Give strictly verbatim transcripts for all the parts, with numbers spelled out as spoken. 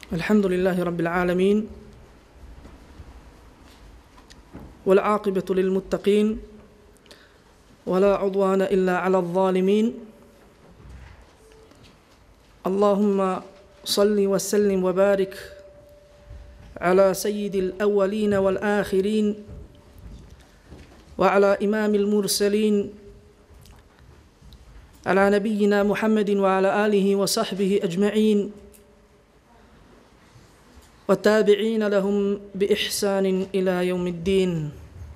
الحمد لله رب العالمين والعاقبة للمتقين ولا عدوان إلا على الظالمين اللهم صل وسلم وبارك على سيد الأولين والآخرين وعلى إمام المرسلين على نبينا محمد وعلى آله وصحبه أجمعين والتابعين لهم بإحسان إلى يوم الدين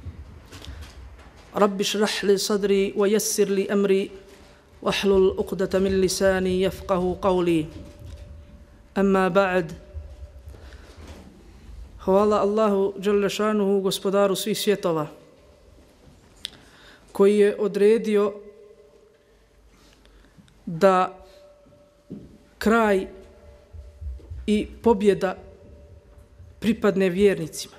رب اشرح لي صدري ويسر لي أمري واحلل عقدة من لساني يفقه قولي أما بعد. Hvala Allahu dželle šanuhu, gospodaru svih svjetova, koji je odredio da kraj i pobjeda pripadne vjernicima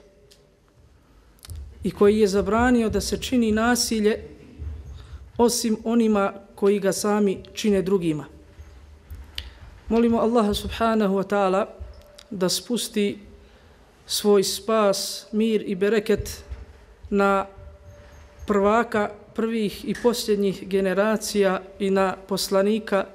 i koji je zabranio da se čini nasilje osim onima koji ga sami čine drugima. Molimo Allaha subhanahu wa ta'ala da spusti svoj spas, mir i bereket na prvaka prvih i posljednjih generacija i na poslanika,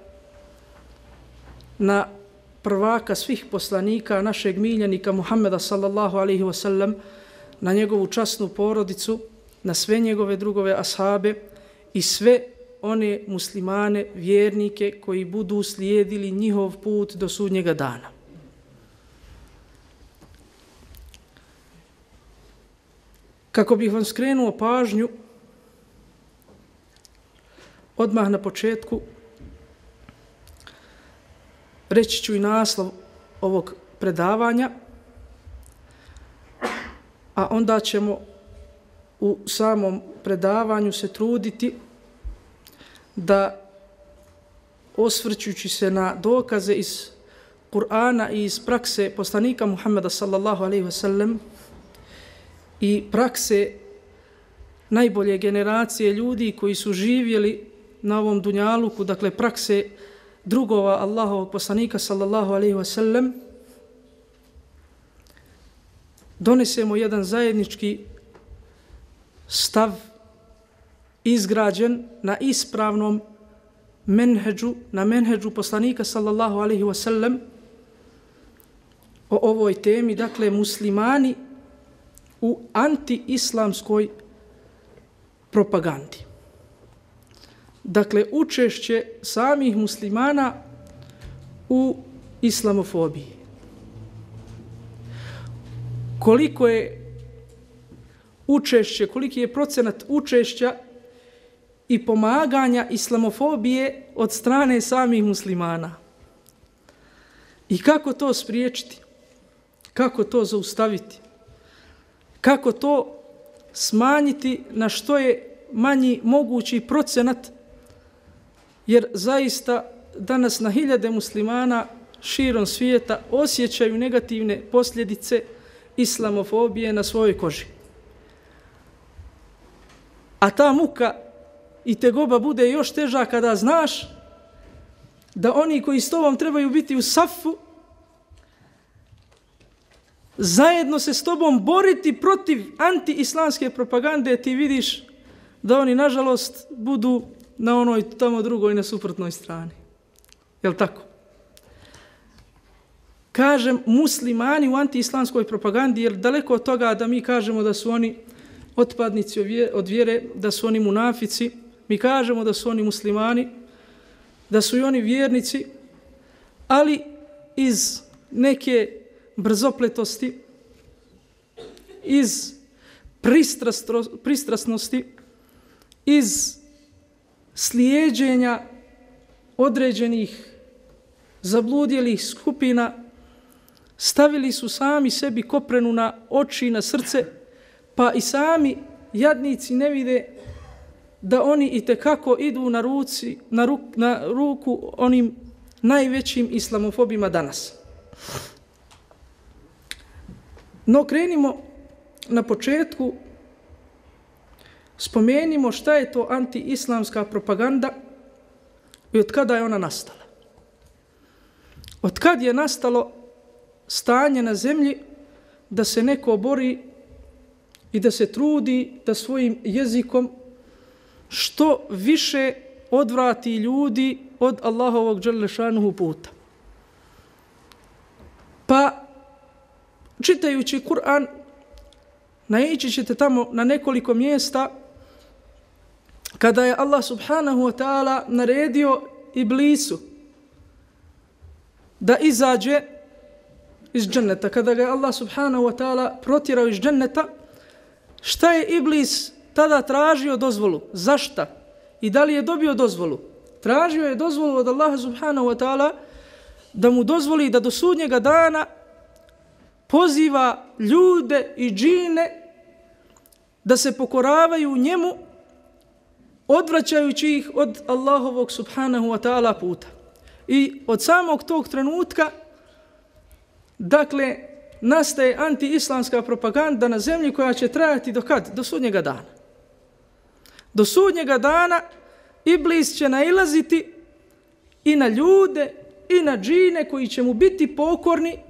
na prvaka svih poslanika, našeg miljenika Muhammeda sallallahu alaihi wa sallam, na njegovu časnu porodicu, na sve njegove drugove ashabe i sve one muslimane, vjernike koji budu slijedili njihov put do sudnjega dana. Kako bih vam skrenuo pažnju, odmah na početku reći ću i naslov ovog predavanja, a onda ćemo u samom predavanju se truditi da, osvrćući se na dokaze iz Kur'ana i iz prakse poslanika Muhammeda sallallahu alaihi wa sallam i prakse najbolje generacije ljudi koji su živjeli na ovom dunjaluku, dakle prakse drugova Allahovog poslanika sallallahu alaihi wa sallam, donesemo jedan zajednički stav izgrađen na ispravnom menheđu, na menheđu poslanika sallallahu alaihi wa sallam o ovoj temi, dakle muslimani u anti-islamskoj propagandi. Dakle, učešće samih muslimana u islamofobiji. Koliko je učešće, koliki je procenat učešća i pomaganja islamofobije od strane samih muslimana. I kako to spriječiti? Kako to zaustaviti? Kako to smanjiti na što je manji mogući procenat, jer zaista danas na hiljade muslimana širom svijeta osjećaju negativne posljedice islamofobije na svojoj koži. A ta muka i tegoba bude još teža kada znaš da oni koji s tobom trebaju biti u safu, zajedno se s tobom boriti protiv anti-islamske propagande, ti vidiš da oni, nažalost, budu na onoj tamo drugoj, na suprotnoj strani. Jel' tako? Kažem muslimani u anti-islamskoj propagandi, jer daleko od toga da mi kažemo da su oni otpadnici od vjere, da su oni munafici, mi kažemo da su oni muslimani, da su i oni vjernici, ali iz neke brzopletosti, iz pristrasnosti, iz slijeđenja određenih zabludjelih skupina, stavili su sami sebi koprenu na oči i na srce, pa i sami jadnici ne vide da oni itekako idu na, ruci, na, ruk, na ruku onim najvećim islamofobima danas. No krenimo na početku, spomenimo šta je to anti-islamska propaganda i od kada je ona nastala. Od kad je nastalo stanje na zemlji da se neko bori i da se trudi da svojim jezikom što više odvrati ljudi od Allahovog dželle šanuhu puta. Pa, čitajući Kur'an, naići ćete tamo na nekoliko mjesta kada je Allah subhanahu wa ta'ala naredio Iblisu da izađe iz dženneta. Kada ga je Allah subhanahu wa ta'ala protjerao iz dženneta, šta je Iblis tada tražio dozvolu? Zašta? I da li je dobio dozvolu? Tražio je dozvolu od Allaha subhanahu wa ta'ala da mu dozvoli da do sudnjega dana poziva ljude i džine da se pokoravaju njemu, odvraćajući ih od Allahovog subhanahu wa ta'ala puta. I od samog tog trenutka, dakle, nastaje anti-islamska propaganda na zemlji koja će trajati do kad? Do sudnjega dana. Do sudnjega dana Iblis će nailaziti i na ljude i na džine koji će mu biti pokorni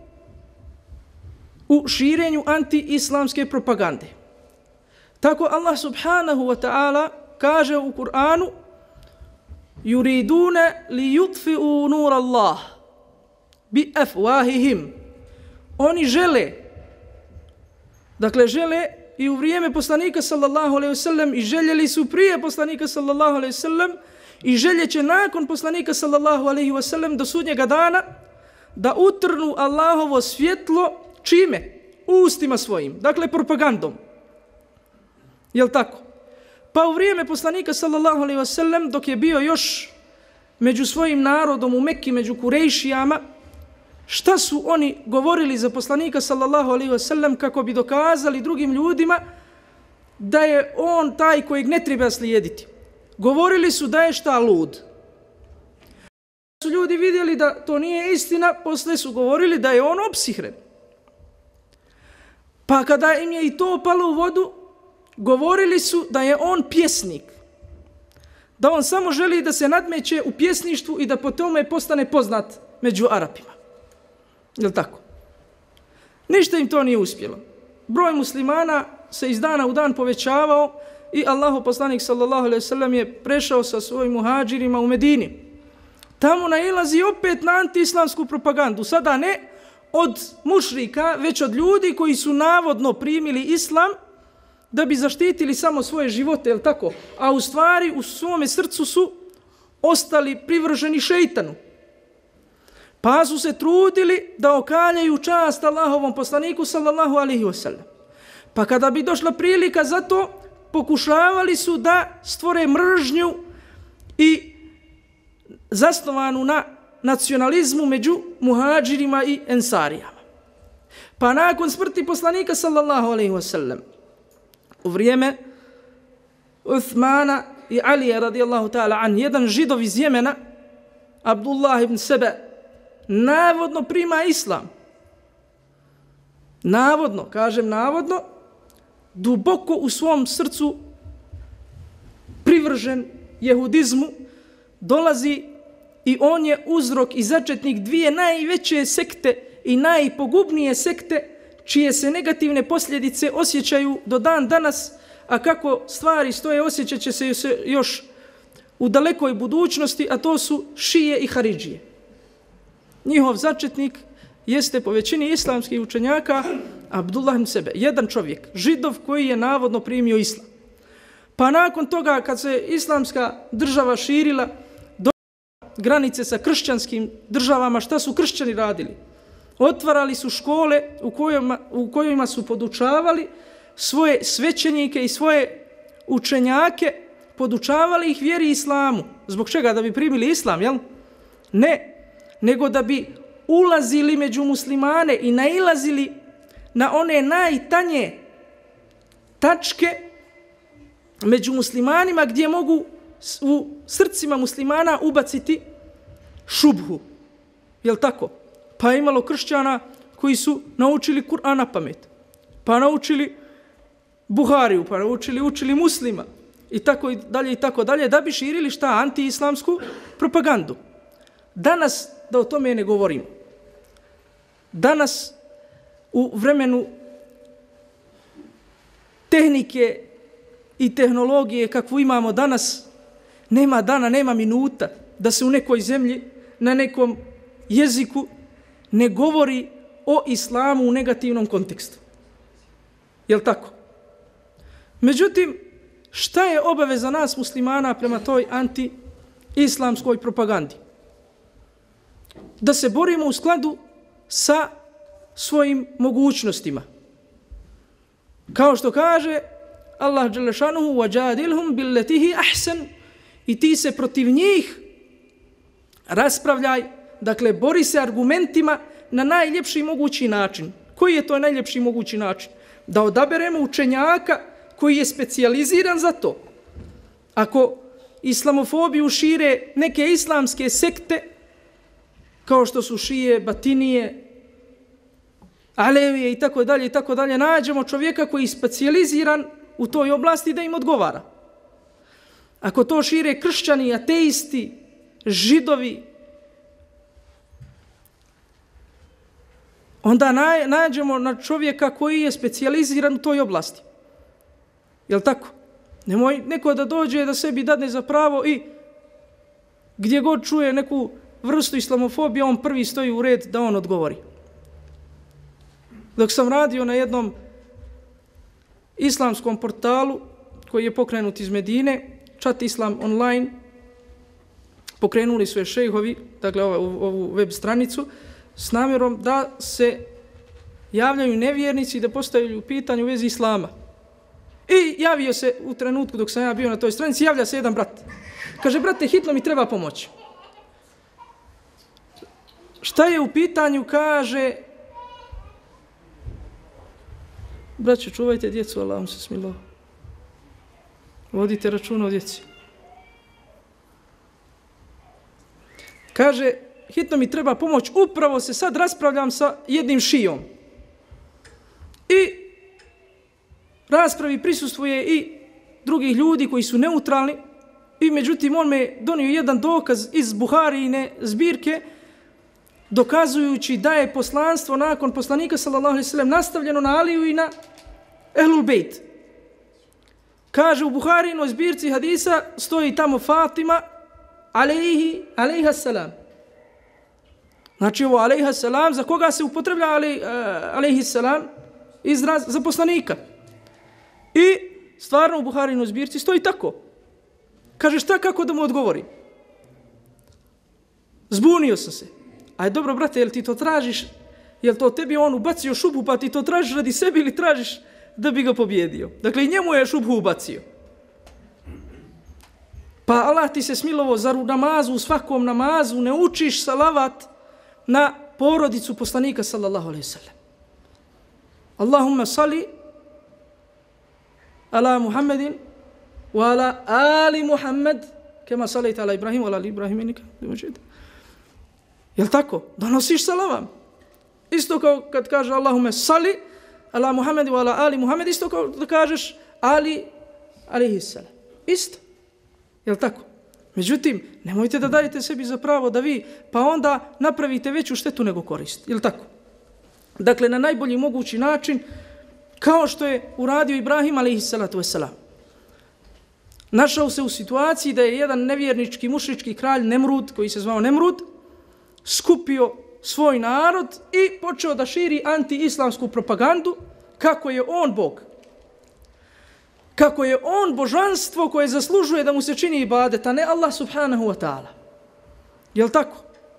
u širenju anti-islamske propagande. Tako Allah subhanahu wa ta'ala kaže u Kur'anu: yuridune li yutfi'u nur Allah bi afwahihim. Oni žele, dakle žele i u vrijeme poslanika sallallahu alejhi ve sellem i željeli su prije poslanika sallallahu alejhi ve sellem i željeće nakon poslanika sallallahu alejhi ve sellem do sudnjega dana da utrnu Allahovo svjetlo čime? Ustima svojim, dakle propagandom. Jel tako? Pa u vrijeme poslanika sallallahu alejhi ve sellem, dok je bio još među svojim narodom u Mekki, među Kurejšijama, šta su oni govorili za poslanika sallallahu alejhi ve sellem kako bi dokazali drugim ljudima da je on taj kojeg ne treba slijediti? Govorili su da je šta lud. Su ljudi vidjeli da to nije istina, posle su govorili da je on opsihren. Pa kada im je i to palo u vodu, govorili su da je on pjesnik. Da on samo želi da se nadmeće u pjesništvu i da po tome postane poznat među Arapima. Jel' tako? Ništa im to nije uspjelo. Broj muslimana se iz dana u dan povećavao i Allahov poslanik sallallahu alejhi ve sellem je prešao sa svojim muhadžirima u Medini. Tamo nailazi opet na anti-islamsku propagandu. Sada ne od mušrika, već od ljudi koji su navodno primili islam da bi zaštitili samo svoje živote, jel' tako? A u stvari u svome srcu su ostali privrženi šejtanu. Pa su se trudili da okaljaju čast Allahovom poslaniku sallallahu alejhi ve sellem. Pa kada bi došla prilika za to, pokušavali su da stvore mržnju i zasnovanu na nacionalizmu među muhadžirima i ensarijama. Pa nakon smrti poslanika sallallahu alejhi ve sellem, u vrijeme Uthmana i Alija radijallahu ta'ala an, jedan židov iz Jemena, Abdullah ibn Sebe, navodno prima islam. Navodno, kažem navodno, duboko u svom srcu privržen jehudizmu, dolazi i on je uzrok i začetnik dvije najveće sekte i najpogubnije sekte, čije se negativne posljedice osjećaju do dan danas, a kako stvari stoje osjećat će se još u dalekoj budućnosti, a to su šije i haridžije. Njihov začetnik jeste po većini islamskih učenjaka Abdullah ibn Sebe, jedan čovjek, židov koji je navodno primio islam. Pa nakon toga, kad se islamska država širila do granice sa kršćanskim državama, šta su kršćani radili? Otvarali su škole u kojima, u kojima su podučavali svoje svećenike i svoje učenjake, podučavali ih vjeri islamu. Zbog čega? Da bi primili islam, jel? Ne, nego da bi ulazili među muslimane i nailazili na one najtanje tačke među muslimanima gdje mogu u srcima muslimana ubaciti šubhu. Jel' tako? Pa je imalo kršćana koji su naučili Kur'an na pamet, pa naučili Buhariju, pa naučili, učili muslima i tako dalje i tako dalje, da bi širili šta? Anti-islamsku propagandu. Danas da o tome ne govorimo. danas u vremenu tehnike i tehnologije kakvu imamo danas, nema dana, nema minuta da se u nekoj zemlji, na nekom jeziku ne govori o islamu u negativnom kontekstu. Jel' tako? Međutim, šta je obaveza nas muslimana prema toj anti-islamskoj propagandi? Da se borimo u skladu sa svojim mogućnostima. Kao što kaže Allah dželle šanuhu وَجَادِلْهُمْ بِالَّتِهِ أَحْسَنُ, i ti se protiv njih raspravljaj, dakle bori se argumentima na najljepši mogući način. Koji je to najljepši mogući način? Da odaberemo učenjaka koji je specijaliziran za to. Ako islamofobiju šire neke islamske sekte, kao što su šije, batinije, alevije i tako dalje i tako dalje, nađemo čovjeka koji je specijaliziran u toj oblasti da im odgovara. Ako to šire kršćani, ateisti, židovi, onda nađemo na čovjeka koji je specijaliziran u toj oblasti. Jel' tako? Nemoj neko da dođe da sebi dadne za pravo i gdje god čuje neku vrstu islamofobije, on prvi stoji u red da on odgovori. Dok sam radio na jednom islamskom portalu koji je pokrenut iz Medine, Čat Islam online, pokrenuli su je šejhovi, dakle ovu, ovu web stranicu, s namjerom da se javljaju nevjernici i da postavljaju pitanje u vezi islama. I javio se u trenutku dok sam ja bio na toj stranici, javlja se jedan brat. Kaže, brate, hitno mi treba pomoć. Šta je u pitanju? Kaže, braće, čuvajte djecu, Allahum se smilo. Vodite računa o djeci. Kaže, hitno mi treba pomoć, upravo se sad raspravljam sa jednim šijom. I raspravi prisustvuje i drugih ljudi koji su neutralni, i međutim on me donio jedan dokaz iz Buharijine zbirke, dokazujući da je poslanstvo nakon poslanika sallallahu alejhi ve sellem nastavljeno na Aliju i na Ehlul Bejt. Kaže u Buharijinoj zbirci hadisa stoji tamo Fatima alejhi alejha selam. Znači ovo alejha selam, za koga se upotreblja alejhi selam? Izraz za poslanika. I stvarno u Buharijinoj zbirci stoji tako. Kaže, šta, kako da mu odgovori? Zbunio sam se. Aj dobro, brate, jel ti to tražiš? Jel to tebi on ubacio šubhu, pa ti to tražiš radi sebi ili tražiš da bi ga pobjedio? Dakle, i njemu je šubhu ubacio. Pa Allah ti se smilovo, zar u namazu, u svakom namazu ne učiš salavat na porodicu poslanika sallallahu alejhi ve sellem? Allahumma salli ala Muhammedin wa ala ali Muhammed kema salajta ala Ibrahim wa ala ali Ibrahim innaka hamidun majid. Jel' tako? Donosiš salavam. Isto kao kad kaže Allahume sali ala Muhammedu wa ala ali Muhammed, isto kao da kažeš Ali alejhi selam. Isto. Jel' tako? Međutim, nemojte da dajete sebi za pravo da vi pa onda napravite veću štetu nego korist. Jel' tako? Dakle, na najbolji mogući način, kao što je uradio Ibrahim alejhi salatu vesselam. Našao se u situaciji da je jedan nevjernički mušrički kralj Nemrud, koji se zvao Nemrud, skupio svoj narod i počeo da širi anti-islamsku propagandu kako je on Bog. Kako je on božanstvo koje zaslužuje da mu se čini ibadet, a ne Allah subhanahu wa ta'ala. Jel' tako?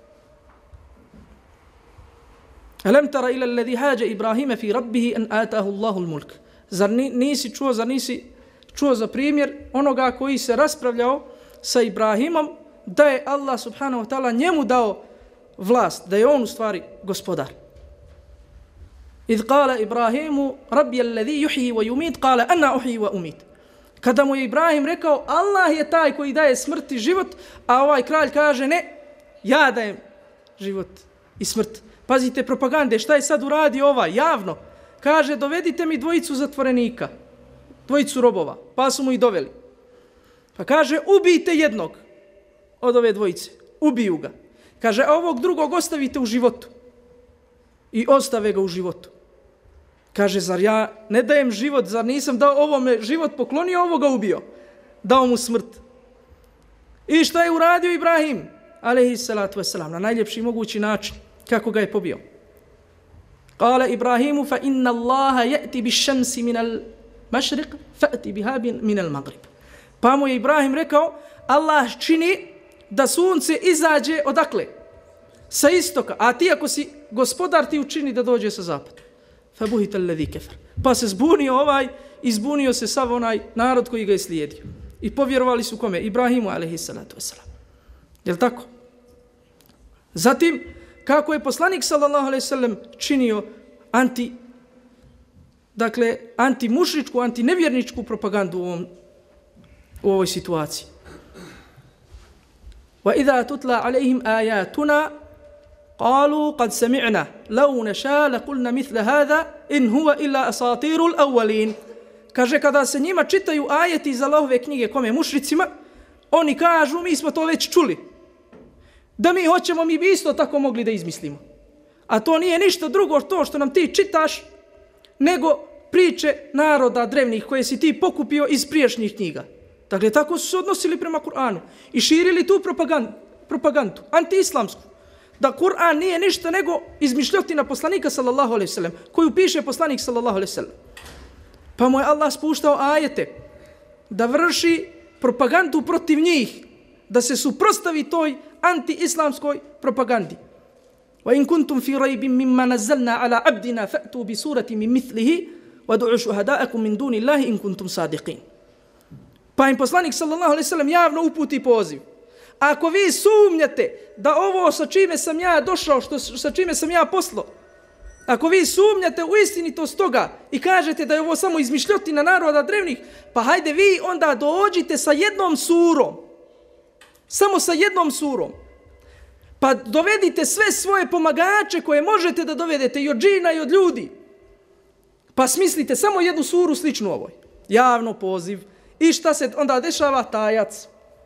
Alam tara ila alladhi haja Ibrahima fi rabbihi an atahu Allahu al-mulk. Zar nisi čuo, zar nisi čuo za primjer onoga koji se raspravljao sa Ibrahimom da je Allah subhanahu wa ta'ala njemu dao vlast, da je on u stvari gospodar. Idh qala Ibrahimu rabbi alladhi yuhyi wa yumit qala ana uhyi wa umit. Kada mu je Ibrahim rekao Allah je taj koji daje smrt i život, a ovaj kralj kaže ne, ja dajem život i smrt. Pazite propagande, šta je sad uradio ovaj javno? Kaže, dovedite mi dvojicu zatvorenika, dvojicu robova, pa su mu i doveli. Pa kaže, ubijte jednog od ove dvojice, ubiju ga. Kaže, a ovog drugog ostavite u životu. i ostave ga u životu. Kaže, zar ja ne dajem život, zar nisam dao ovome život poklonio, ovoga ubio? Dao mu smrt. I šta je uradio Ibrahim? Alejhi salatu vesselam, na najljepši mogući način. Kako ga je pobio? Kale Ibrahimu, fa inna Allaha ja'ti bi šemsi minal mašriq, fa'ti biha minal magrib. Pa mu je Ibrahim rekao, Allah čini da sunce izađe odakle? Sa istoka. A ti ako si gospodar, ti učini da dođe sa zapada. Fa buhita alladhi kafar. Pa se zbunio ovaj, izbunio se sav onaj narod koji ga je slijedio. I povjerovali su kome? Ibrahimu, alejhi salatu vesselam. Jel tako? Zatim, kako je poslanik sallallahu alejhi ve sellem činio anti, dakle, antimušričku, antinevjerničku propagandu u, ovom, u ovoj situaciji. Wa idha tutla alejhim ajatuna qalu qad sami'na law nasha laqulna mithla hadha in huwa illa asatirul awwalin. Kaže, kada se njima čitaju ajeti iz Allahove knjige, kome? Mušricima, oni kažu, mi smo to već čuli. Da mi hoćemo, mi bi isto tako mogli da izmislimo. A to nije ništa drugo to što nam ti čitaš, nego priče naroda drevnih koje si ti pokupio iz prijašnjih knjiga. Dakle, tako su se odnosili prema Kur'anu i širili tu propagandu, propagandu anti-islamsku. Da Kur'an nije ništa nego izmišljotina poslanika sallallahu alejhi ve sellem, koju piše poslanik sallallahu alejhi ve sellem. Pa mu je Allah spuštao ajete da vrši propagandu protiv njih, da se suprotstavi toj anti-islamskoj propagandi. Wa in kuntum fi raybin mimma nazzalna ala abdina fa'tu bi surati min mithlihi wad'u shuhada'akum min dunillahi in kuntum sadiqin. Pa im poslanik sallallahu alejhi ve sellem javno uputi poziv. Ako vi sumnjate da ovo sa čime sam ja došao, što sa čime sam ja poslao, ako vi sumnjate u istinitost toga i kažete da je ovo samo izmišljotina naroda drevnih, pa hajde vi onda dođite sa jednom surom. Samo sa jednom surom. Pa dovedite sve svoje pomagače koje možete da dovedete i od džina i od ljudi. Pa smislite samo jednu suru sličnu ovoj. Javno poziv. I šta se onda dešava? Tajac.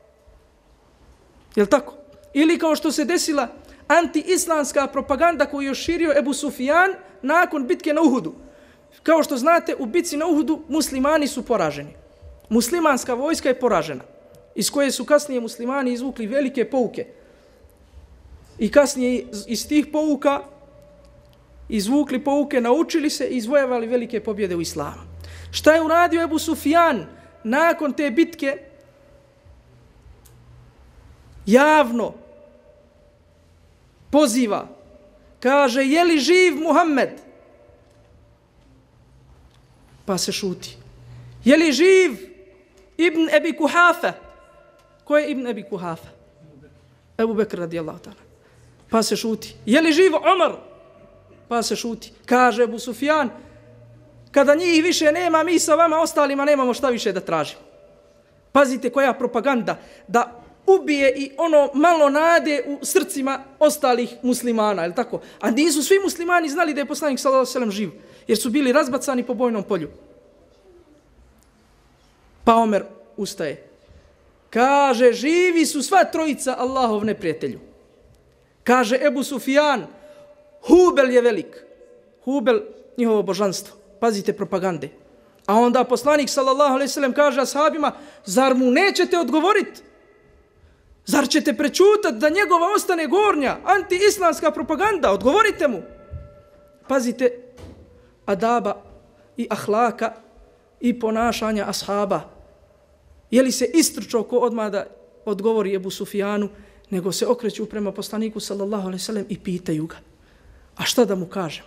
Jel' tako? Ili kao što se desila anti-islamska propaganda koju je širio Ebu Sufjan nakon bitke na Uhudu. Kao što znate, u bitci na Uhudu muslimani su poraženi. Muslimanska vojska je poražena, iz koje su kasnije muslimani izvukli velike pouke. I kasnije iz tih pouka izvukli pouke, naučili se i izvojevali velike pobjede u islamu. Šta je uradio Ebu Sufjan nakon te bitke? Javno poziva, kaže, je li živ Muhammed? Pa se šuti. Je li živ Ibn Ebi Kuhafa? Ko je Ibn Ebi Kuhafa? Ebu Bekr radijallahu ta'ala. Pa se šuti. Je li živ Omar? Pa se šuti. Kaže Ebu Sufjan, kada njih više nema, mi sa vama ostalima nemamo šta više da tražimo. Pazite koja propaganda, da ubije i ono malo nade u srcima ostalih muslimana, je li tako? A nisu svi muslimani znali da je poslanik sallallahu alejhi ve sellem živ, jer su bili razbacani po bojnom polju. Pa Omer ustaje. Kaže, živi su sva trojica Allahov neprijatelju. Kaže Ebu Sufjan, Hubel je velik. Hubel, njihovo božanstvo. Pazite propagande. A onda poslanik sallallahu alejhi ve sellem kaže ashabima, zar mu nećete odgovoriti? Zar ćete prečutati da njegova ostane gornja anti-islamska propaganda? Odgovorite mu. Pazite adaba i ahlaka i ponašanja ashaba. Je li se istrčao ko odmah da odgovori Ebu Sufjanu, nego se okreću prema poslaniku sallallahu alejhi ve sellem i pitaju ga. A šta da mu kažem?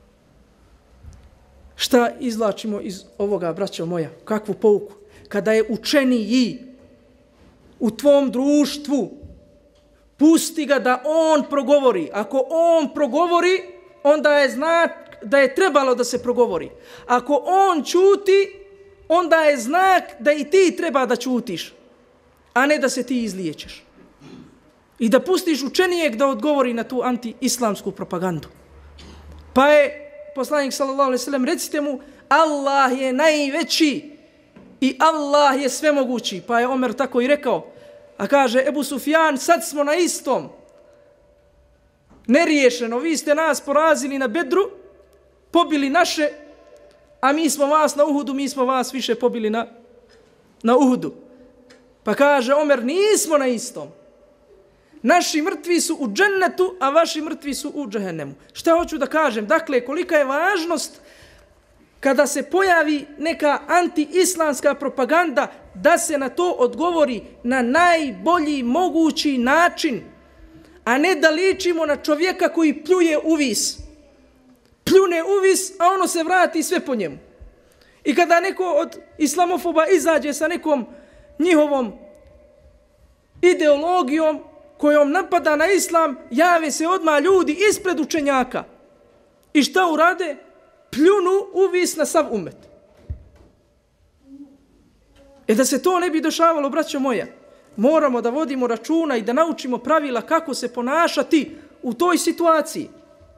Šta izvlačimo iz ovoga, braćo moja? Kakvu pouku? Kada je učeniji u tvom društvu, pusti ga da on progovori. Ako on progovori, onda je znak da je trebalo da se progovori. Ako on ćuti, onda je znak da i ti treba da ćutiš, a ne da se ti izliječeš. I da pustiš učenijeg da odgovori na tu anti-islamsku propagandu. Pa je poslanik sallallahu alejhi ve sellem, recite mu, Allah je najveći i Allah je svemogući. Pa je Omer tako i rekao. A kaže Ebu Sufjan, sad smo na istom. neriješeno, vi ste nas porazili na Bedru, pobili naše, a mi smo vas na Uhudu, mi smo vas više pobili na, na Uhudu. Pa kaže Omer, nismo na istom. Naši mrtvi su u džennetu, a vaši mrtvi su u džehennemu. Šta hoću da kažem? Dakle, kolika je važnost kada se pojavi neka anti-islamska propaganda, da se na to odgovori na najbolji mogući način, a ne da ličimo na čovjeka koji pljuje uvis. Pljune uvis, a ono se vrati sve po njemu. I kada neko od islamofoba izađe sa nekom njihovom ideologijom kojom napada na islam, jave se odmah ljudi ispred učenjaka. I šta urade? Pljunu uvis na sav umet. E da se to ne bi dešavalo, braćo moja, moramo da vodimo računa i da naučimo pravila kako se ponašati u toj situaciji.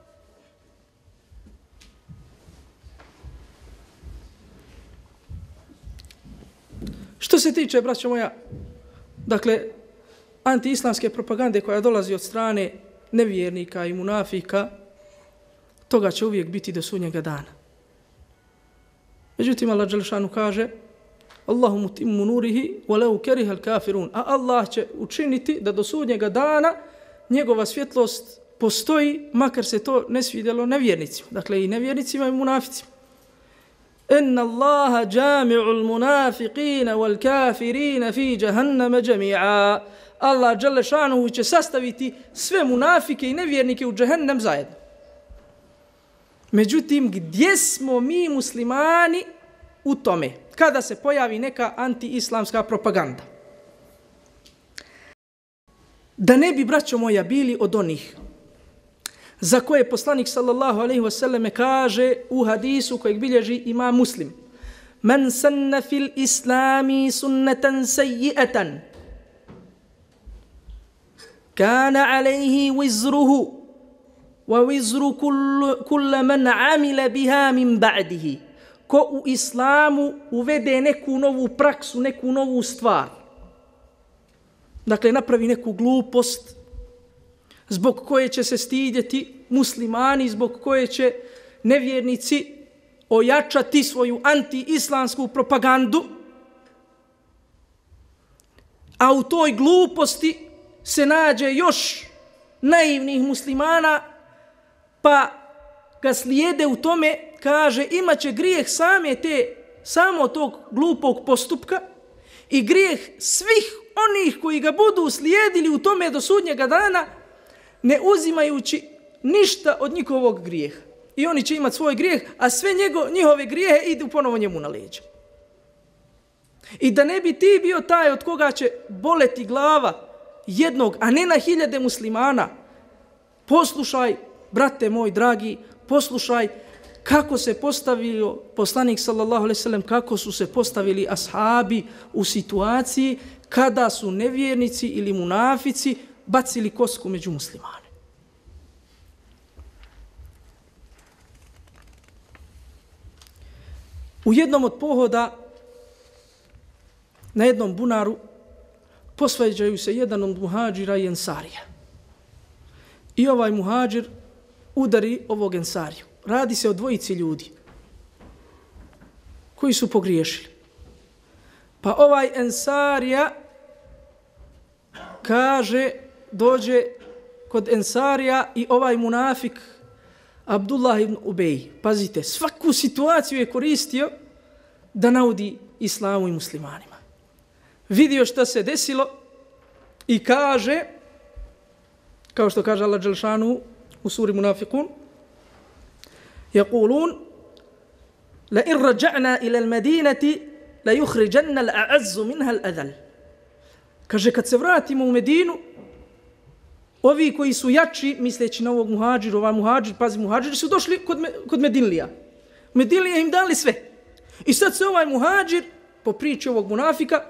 Što se tiče, braćo moja, dakle, anti-islamske propagande koja dolazi od strane nevjernika i munafika, toga će uvijek biti do sudnjega dana. Međutim, Allah dželešanu kaže Allahu mutimmu nurihi walau karihal kafirun, a Allah će učiniti da do sudnjega dana njegova svjetlost postoji, makar se to ne svidjelo nevjernicima. Dakle, i nevjernicima i munaficima. Inna Allaha jami'ul munafiqina wal kafirina fi jahannama jami'a. Allah dželešanu će sastaviti sve munafike i nevjernike u džehennem zajedno. Međutim, gdje smo mi muslimani u tome? Kada se pojavi neka anti-islamska propaganda. Da ne bi, braćo moja, bili od onih za koje poslanik sallallahu alejhi ve selleme kaže u hadisu kojeg bilježi Imam Muslim: Men sanna fil islami sunnatan sayyi'atan kana alayhi wizruhu wa wizru kull man amila biha min ba'dihi. Ko u islamu uvede neku novu praksu, neku novu stvar, dakle napravi neku glupost zbog koje će se stidjeti muslimani, zbog koje će nevjernici ojačati svoju anti-islamsku propagandu, a u toj gluposti se nađe još naivnih muslimana, pa ga slijede u tome, kaže, imaće grijeh same te, samo tog glupog postupka i grijeh svih onih koji ga budu slijedili u tome do sudnjega dana, ne uzimajući ništa od njihovog grijeha. I oni će imati svoj grijeh, a sve njego, njihove grijehe idu ponovo njemu na leđa. I da ne bi ti bio taj od koga će boleti glava jednog, a ne na hiljade muslimana, poslušaj, brate moj dragi, poslušaj kako se postavio poslanik sallallahu alejhi ve sellem, kako su se postavili ashabi u situaciji kada su nevjernici ili munafici bacili kosku među muslimane. U jednom od pohoda na jednom bunaru posvađaju se jedan od muhadžira i ensarija. I ovaj muhadžir udari ovog ensariju. Radi se o dvojici ljudi koji su pogriješili. Pa ovaj ensarija kaže, dođe kod ensarija i ovaj munafik Abdullah ibn Ubej. Pazite, svaku situaciju je koristio da naudi islamu i muslimanima. Vidio šta se desilo i kaže, kao što kaže Allah dželešanu u suri Munafikun, يقولون لئن رجعنا إلى المدينة ليخرجن الأعز منها الأذل. Kaže, kad se vratimo u Medinu, ovi koji su jači, misleći na ovog muhadžiru, ovaj muhadžir, pazi, muhadžiri su došli kod, me, kod Medinlija. Medinlija im dali sve. I sad se ovaj muhadžir, po priči ovog munafika,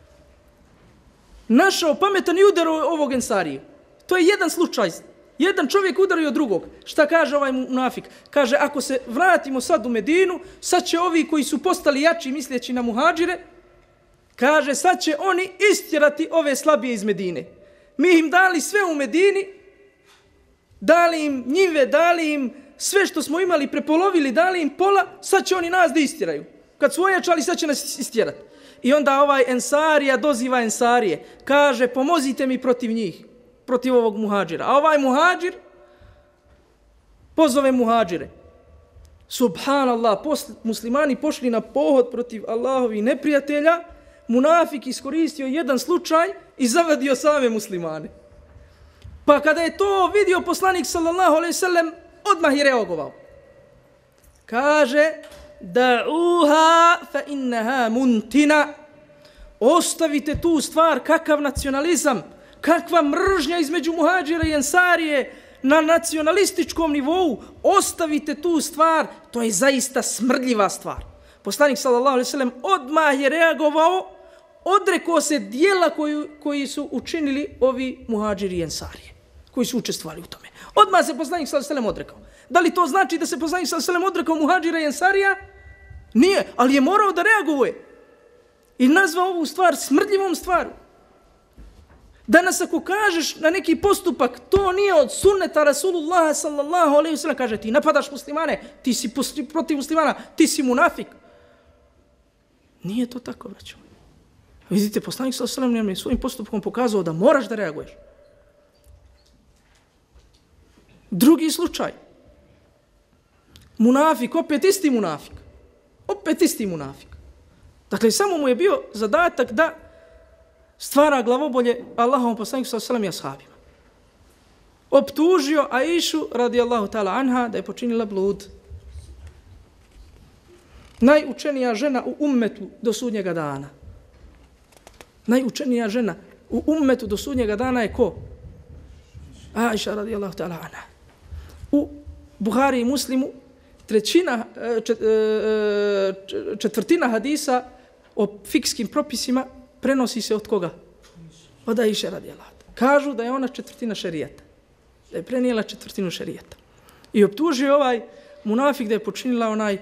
našao pametan i udarao ovog ensariju. To je jedan slučaj. Jedan čovjek udario drugog. Šta kaže ovaj munafik? Kaže, ako se vratimo sad u Medinu, sad će ovi koji su postali jači, misleći na muhadžire, kaže, sad će oni istjerati ove slabije iz Medine. Mi im dali sve u Medini, dali im njive, dali im sve što smo imali, prepolovili, dali im pola, sad će oni nas da istiraju. Kad su ojačali, sad će nas istirati. I onda ovaj Ensarija doziva Ensarije. Kaže, pomozite mi protiv njih, protiv ovog muhađira. A ovaj muhađir pozove muhađire. Subhanallah, posle, muslimani pošli na pohod protiv Allahovi neprijatelja, munafik iskoristio jedan slučaj i zavadio same muslimane. Pa kada je to vidio poslanik sallallahu alejhi ve sellem, odmah je reagovao. Kaže, da'uha fa innaha muntina. Ostavite tu stvar, kakav nacionalizam, kakva mržnja između muhađira i ensarije na nacionalističkom nivou. Ostavite tu stvar, to je zaista smrdljiva stvar. Poslanik sallallahu alejhi ve sellem odmah je reagovao, odrekao se dijela koji, koji su učinili ovi muhađiri i ensarije, koji su učestvovali u tome. Odmah se poslanik sallallahu alejhi ve sellem odrekao. Da li to znači da se poslanik sallallahu alejhi ve sellem odrekao muhađira i ensarija? Nije, ali je morao da reaguje i nazvao ovu stvar smrdljivom stvaru. Danas ako kažeš na neki postupak, to nije od sunneta Rasulullaha sallallahu alejhi ve sellem, kaže ti napadaš muslimane, ti si protiv muslimana, ti si munafik. Nije to tako, braćo. Vidite, poslanik sallallahu alejhi ve sellem je svojim postupkom pokazao da moraš da reaguješ. Drugi slučaj. Munafik, opet isti munafik. Opet isti munafik. Dakle, samo mu je bio zadatak da stvara glavobolje Allahovom poslaniku sallallahu alejhi ve sellem i ashabima. Optužio Aishu radijallahu ta'ala anha da je počinila blud. Najučenija žena u ummetu do sudnjega dana. Najučenija žena u ummetu do sudnjega dana je ko? Aisha radijallahu ta'ala anha. U Buhari i Muslimu trećina, četvrtina hadisa o fikskim propisima prenosi se od koga? Od Aisha radijallahu ta'ala. Kažu da je ona četvrtina šerijata. Da je prenijela četvrtinu šerijata. I optužio ovaj munafik da je počinila onaj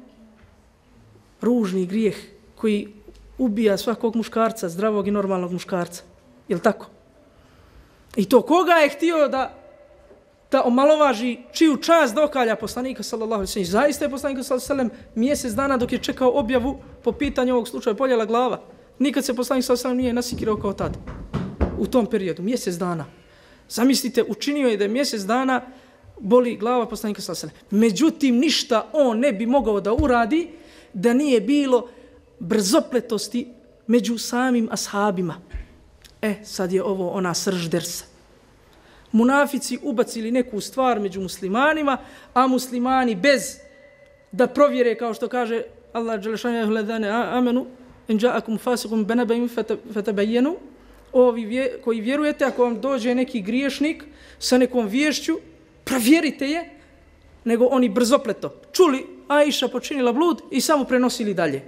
ružni grijeh koji ubija svakog muškarca, zdravog i normalnog muškarca. Je li tako? I to koga je htio da, da omalovaži, čiju čast dokalja poslanika sallallahu alejhi ve sellem. Zaista je poslanik sallallahu alejhi ve sellem mjesec dana dok je čekao objavu po pitanju ovog slučaja boljela glava. Nikad se poslanik sallallahu alejhi ve sellem nije nasikirao kao tad. U tom periodu, mjesec dana. Zamislite, učinio je da je mjesec dana boli glava poslanika sallallahu alejhi ve sellem. Međutim, ništa on ne bi mogao da uradi da nije bilo brzopletosti među samim ashabima. E, sad je ovo ona srž dersa. Munafici ubacili neku stvar među muslimanima, a muslimani bez da provjere, kao što kaže Allah dželešanu ahledane amenu, in ja'akum fasiqun benabain fatabayyanu, ovi koji vjerujete, ako vam dođe neki griješnik sa nekom vješću, provjerite je, nego oni brzopleto čuli Aisha počinila blud i samo prenosili dalje.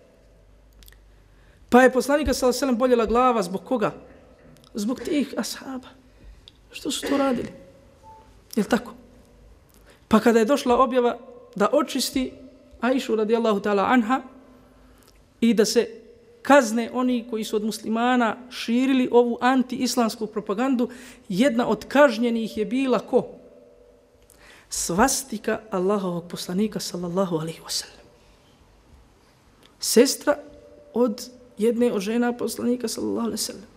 Pa je poslanika sallallahu alejhi ve sellem boljela glava zbog koga? Zbog tih ashaba. Što su to radili? Je li tako? Pa kada je došla objava da očisti Aishu radijallahu ta'ala anha i da se kazne oni koji su od muslimana širili ovu anti-islamsku propagandu, jedna od kažnjenih je bila ko? Svastika Allahovog poslanika sallallahu alejhi ve sellem. Sestra od jedne od žena poslanika sallallahu alejhi ve sellem.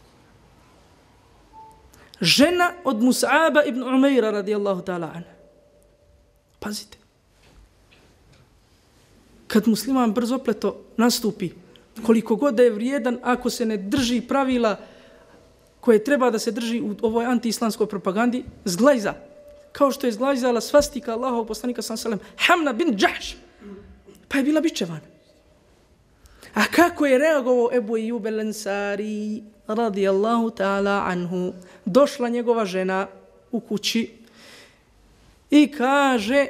Žena od Mus'aba ibn Umaira radijallahu ta'ala anha. Pazite. Kad musliman brzopleto nastupi, koliko god da je vrijedan, ako se ne drži pravila koje treba da se drži u ovoj anti-islamskoj propagandi, zglajza. Kao što je zglajzala svastika Allahovog poslanika sallallahu alejhi ve sellem, Hamna bin Jahš, pa je bila bičevana. A kako je reagovao Ebu Ejub el-Ensari radijallahu ta'ala anhu? Došla njegova žena u kući i kaže,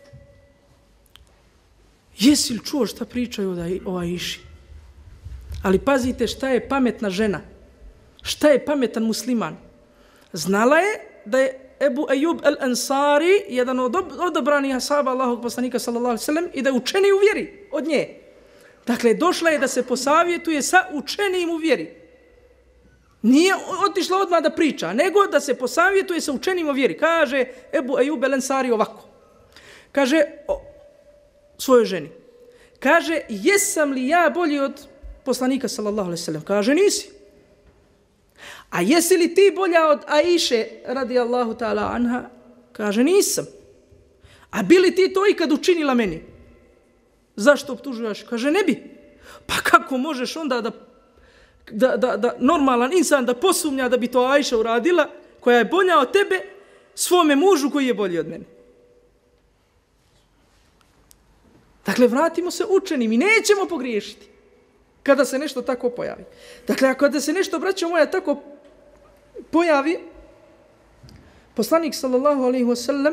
jesi li čuo šta pričaju o Aiši? Ali pazite šta je pametna žena, šta je pametan musliman. Znala je da je Ebu Ejub el-Ensari jedan od odabranih ashaba Allahovog poslanika sallallahu alejhi ve sellem i da je učeni u vjeri od nje. Dakle, došla je da se posavjetuje sa učenijim u vjeri. Nije otišla odmah da priča, nego da se posavjetuje sa učenima vjeri. Kaže Ebu Ejub el Ensari ovako. Kaže o, svojoj ženi. Kaže, jesam li ja bolji od poslanika sallallahu alejhi ve sellem? Kaže, nisi. A jesi li ti bolja od Aiše radijallahu ta'ala anha? Kaže, nisam. A bi li ti to ikad učinila meni? Zašto optužuješ? Kaže, ne bi. Pa kako možeš onda da, da, da, da normalan insan da posumnja da bi to Aiša uradila, koja je bolja od tebe, svome mužu koji je bolji od mene? Dakle, vratimo se učenim i nećemo pogriješiti kada se nešto tako pojavi. Dakle, ako da se nešto, braćo moja, tako pojavi, poslanik sallallahu alejhi ve sellem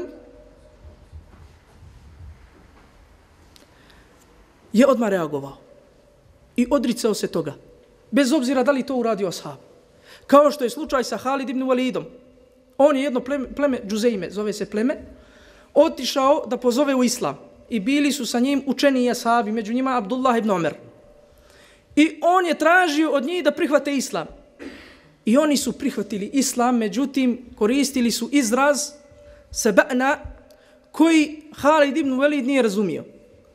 je odmah reagovao i odricao se toga, bez obzira da li to uradio ashab. Kao što je slučaj sa Halid ibn Walidom. On je jedno pleme, pleme Džuzeime, zove se pleme, otišao da pozove u islam i bili su sa njim učeni ashabi, među njima Abdullah ibn Omer. I on je tražio od njih da prihvate islam. I oni su prihvatili islam, međutim koristili su izraz seba'na koji Halid ibn Walid nije razumio.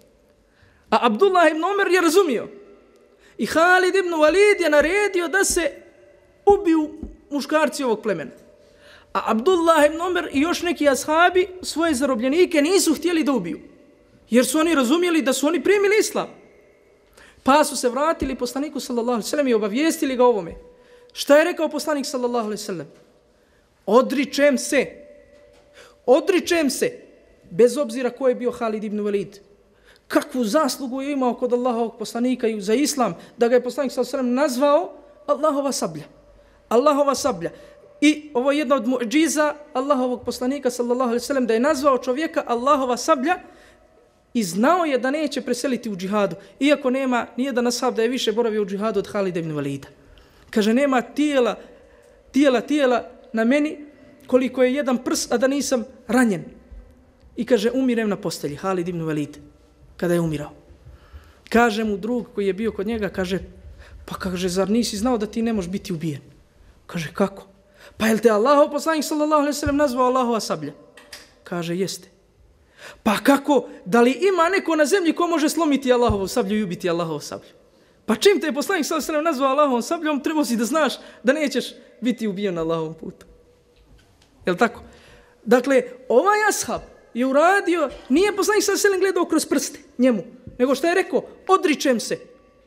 A Abdullah ibn Omer je razumio. I Halid ibn Walid je naredio da se ubiju muškarci ovog plemena. A Abdullah ibn Omer i još neki ashabi svoje zarobljenike nisu htjeli da ubiju. Jer su oni razumjeli da su oni primili islam. Pa su se vratili poslaniku sallallahu alejhi ve sellem i obavijestili ga ovome. Šta je rekao poslanik sallallahu alejhi ve sellem? Odričem se. Odričem se. Bez obzira ko je bio Halid ibn Walid. Kakvu zaslugu je imao kod Allahovog poslanika i za islam, da ga je poslanik sallallahu alejhi ve sellem nazvao Allahova sablja. Allahova sablja. I ovo je jedna od mu'džiza Allahovog poslanika sallallahu alejhi ve sellem, da je nazvao čovjeka Allahova sablja i znao je da neće preseliti u džihadu, iako nema nijedan ashab da je više boravio u džihadu od Halida ibn Walida. Kaže, nema tijela, tijela, tijela na meni koliko je jedan prs, a da nisam ranjen. I kaže, umirem na postelji, Halid ibn Walid, kada je umirao. Kaže mu drug koji je bio kod njega, kaže, pa kaže, zar nisi znao da ti ne možeš biti ubijen? Kaže, kako? Pa je li te Allahov poslanik sallallahu alejhi ve sellem nazvao Allahova sablja? Kaže, jeste. Pa kako, da li ima neko na zemlji ko može slomiti Allahovu sablju i ubiti Allahovu sablju? Pa čim te je poslanik sallallahu alejhi ve sellem nazvao Allahovom sabljom, trebao si da znaš da nećeš biti ubijen na Allahovom putu. Je li tako? Dakle, ovaj ashab je uradio, nije poslanik sallallahu alejhi ve sellem gledao kroz prste njemu, nego što je rekao, odričem se.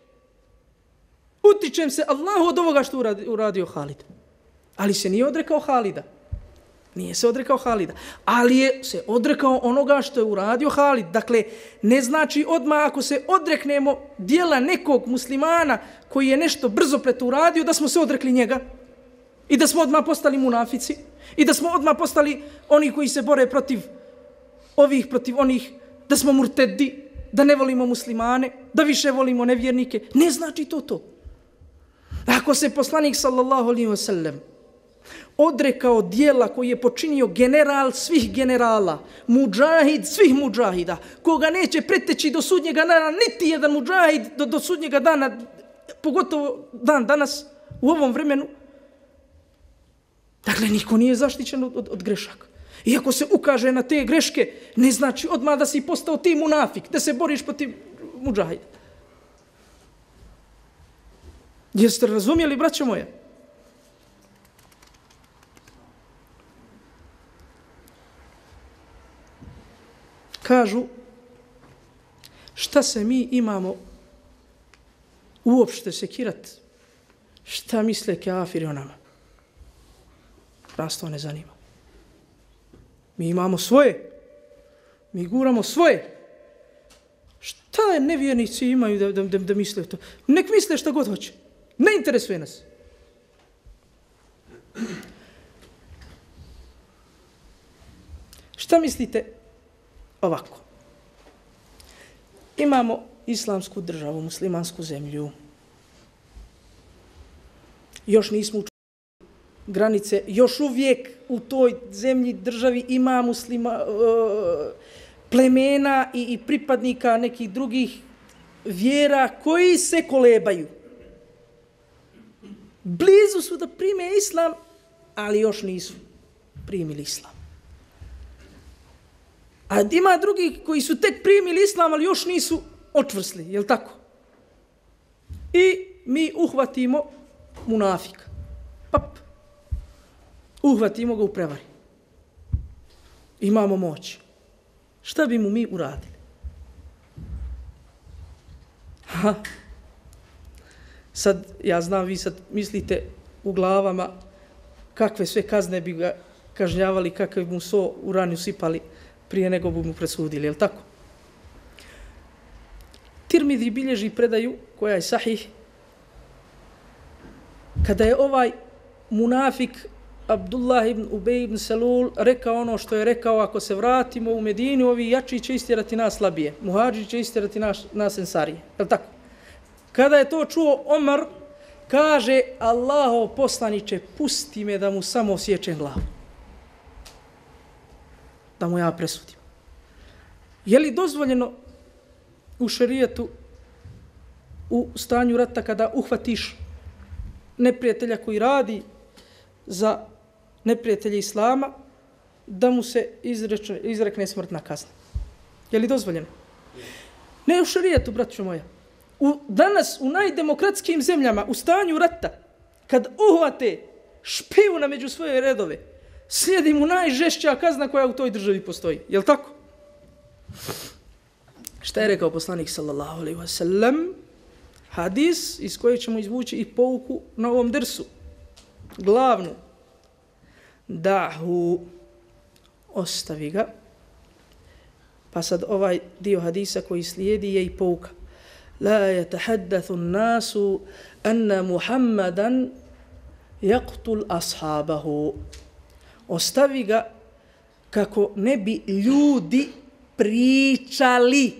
Utičem se Allahu od ovoga što uradio, uradio Halid. Ali se nije odrekao Halida. Nije se odrekao Halida. Ali je se odrekao onoga što je uradio Halid. Dakle, ne znači odmah ako se odreknemo dijela nekog muslimana koji je nešto brzo preto uradio, da smo se odrekli njega i da smo odmah postali munafici i da smo odmah postali oni koji se bore protiv ovih, protiv onih, da smo murtedi, da ne volimo muslimane, da više volimo nevjernike. Ne znači to to. Ako se poslanik sallallahu alejhi ve sellem odrekao dijela koji je počinio general svih generala, mudžahid svih mudžahida, koga neće preteći do sudnjega dana, niti jedan mudžahid do, do sudnjega dana, pogotovo dan danas, u ovom vremenu. Dakle, niko nije zaštićen od, od, od grešaka. Iako se ukaže na te greške, ne znači odmah da si postao ti munafik, da se boriš protiv mudžahida. Jeste razumjeli, braćo moje? Kažu, šta se mi imamo uopšte sekirat? Šta misle kafiri o nama? Nas to ne zanima. Mi imamo svoje. Mi guramo svoje. Šta je nevjernici imaju da, da, da, da misle to? Nek misle šta god hoće. Ne interesuje nas. Šta mislite ovako? Imamo islamsku državu, muslimansku zemlju. Još nismo učinili granice. Još uvijek u toj zemlji, državi ima muslima, plemena i, i pripadnika nekih drugih vjera koji se kolebaju. blizu su da prime islam, ali još nisu primili islam. A ima drugi koji su tek primili islam, ali još nisu očvrsli, jel tako? I mi uhvatimo munafika. Pap. Uhvatimo ga u prevari. Imamo moć. Šta bi mu mi uradili? Ha. Sad, ja znam, vi sad mislite u glavama kakve sve kazne bi ga kažnjavali, kakve bi mu so u ranju sipali prije nego bi mu presudili, je li tako? Tirmidhi bilježi predaju, koja je sahih, kada je ovaj munafik Abdullah ibn Ubej ibn Salul rekao ono što je rekao, ako se vratimo u Medinu, ovi jači će istjerati nas slabije, muhađi će istjerati nas, nas ensarije, je li tako? Kada je to čuo Omar, kaže, Allahov poslaniče, pusti me da mu samo osječem glavu. Da mu ja presudim. Je li dozvoljeno u šerijetu u stanju rata kada uhvatiš neprijatelja koji radi za neprijatelje Islama, da mu se izreče, izrekne smrtna kazna? Je li dozvoljeno? Ne u šerijetu, braćo moja. U, danas u najdemokratskijim zemljama, u stanju rata, kad uhvate špijuna među svoje redove, slijedi mu najžešća kazna koja u toj državi postoji. Je li tako? Šta je rekao poslanik sallallahu alejhi ve sellem? Hadis iz kojeg ćemo izvući i pouku na ovom dersu. Glavnu. Dahu, ostavi ga. Pa sad ovaj dio hadisa koji slijedi je i pouka. La yatahaddathu an-nasu anna Muhammadan yaqtul ashabahu. Ostavi ga kako ne bi ljudi pričali,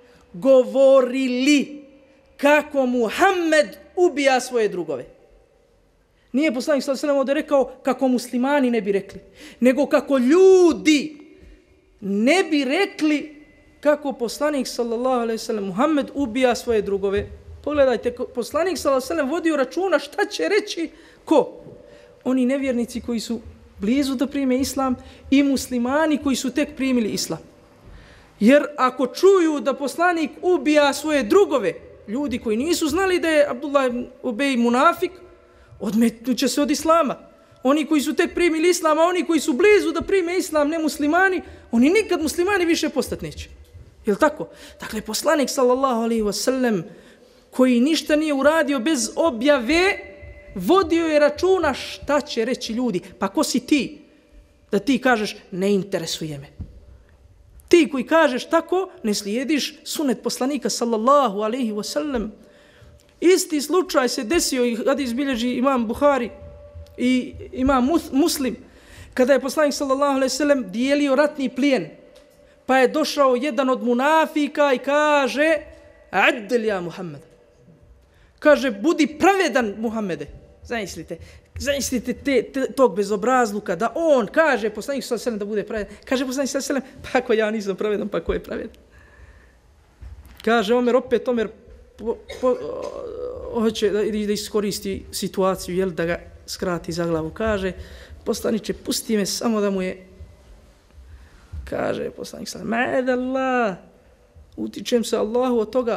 govorili kako Muhammed ubija svoje drugove. Nije poslanik sallallahu alejhi ve sellem ovdje rekao kako muslimani ne bi rekli, nego kako ljudi ne bi rekli kako poslanik sallallahu alejhi ve sellem Muhammed ubija svoje drugove. Pogledajte, poslanik sallallahu alejhi ve sellem vodio računa šta će reći ko? Oni nevjernici koji su blizu da prime islam i muslimani koji su tek primili islam. Jer ako čuju da poslanik ubija svoje drugove, ljudi koji nisu znali da je Abdullah ibn Ubej munafik, odmetnut će se od islama. Oni koji su tek primili islam, a oni koji su blizu da prime islam, ne muslimani, oni nikad muslimani više postati neće. Je li tako? Dakle, poslanik sallallahu alejhi ve sellem koji ništa nije uradio bez objave, vodio je računa šta će reći ljudi. Pa ko si ti? Da ti kažeš, ne interesuje me. Ti koji kažeš tako, ne slijediš sunet poslanika sallallahu alejhi ve sellem. Isti slučaj se desio i hadis bilježi imam Buhari i imam Muslim, kada je poslanik sallallahu alejhi ve sellem dijelio ratni plijen. Pa je došao jedan od munafika i kaže, adl ja Muhammed. Kaže, budi pravedan Muhammede. Zamislite, zamislite te, te, tog bezobrazluka da on kaže poslanik sallallahu alejhi ve sellem da bude pravedan. Kaže poslanik sallallahu alejhi ve sellem, pa ako ja nisam pravedan, pa ko je pravedan? Kaže Omer, opet Omer po, po, hoće da, da iskoristi situaciju, jel, da ga skrati za glavu. Kaže, poslaniče, pusti me samo da mu je, kaže poslanik sallallahu alejhi ve sellem, ma'adallah, utičem se Allahu od toga,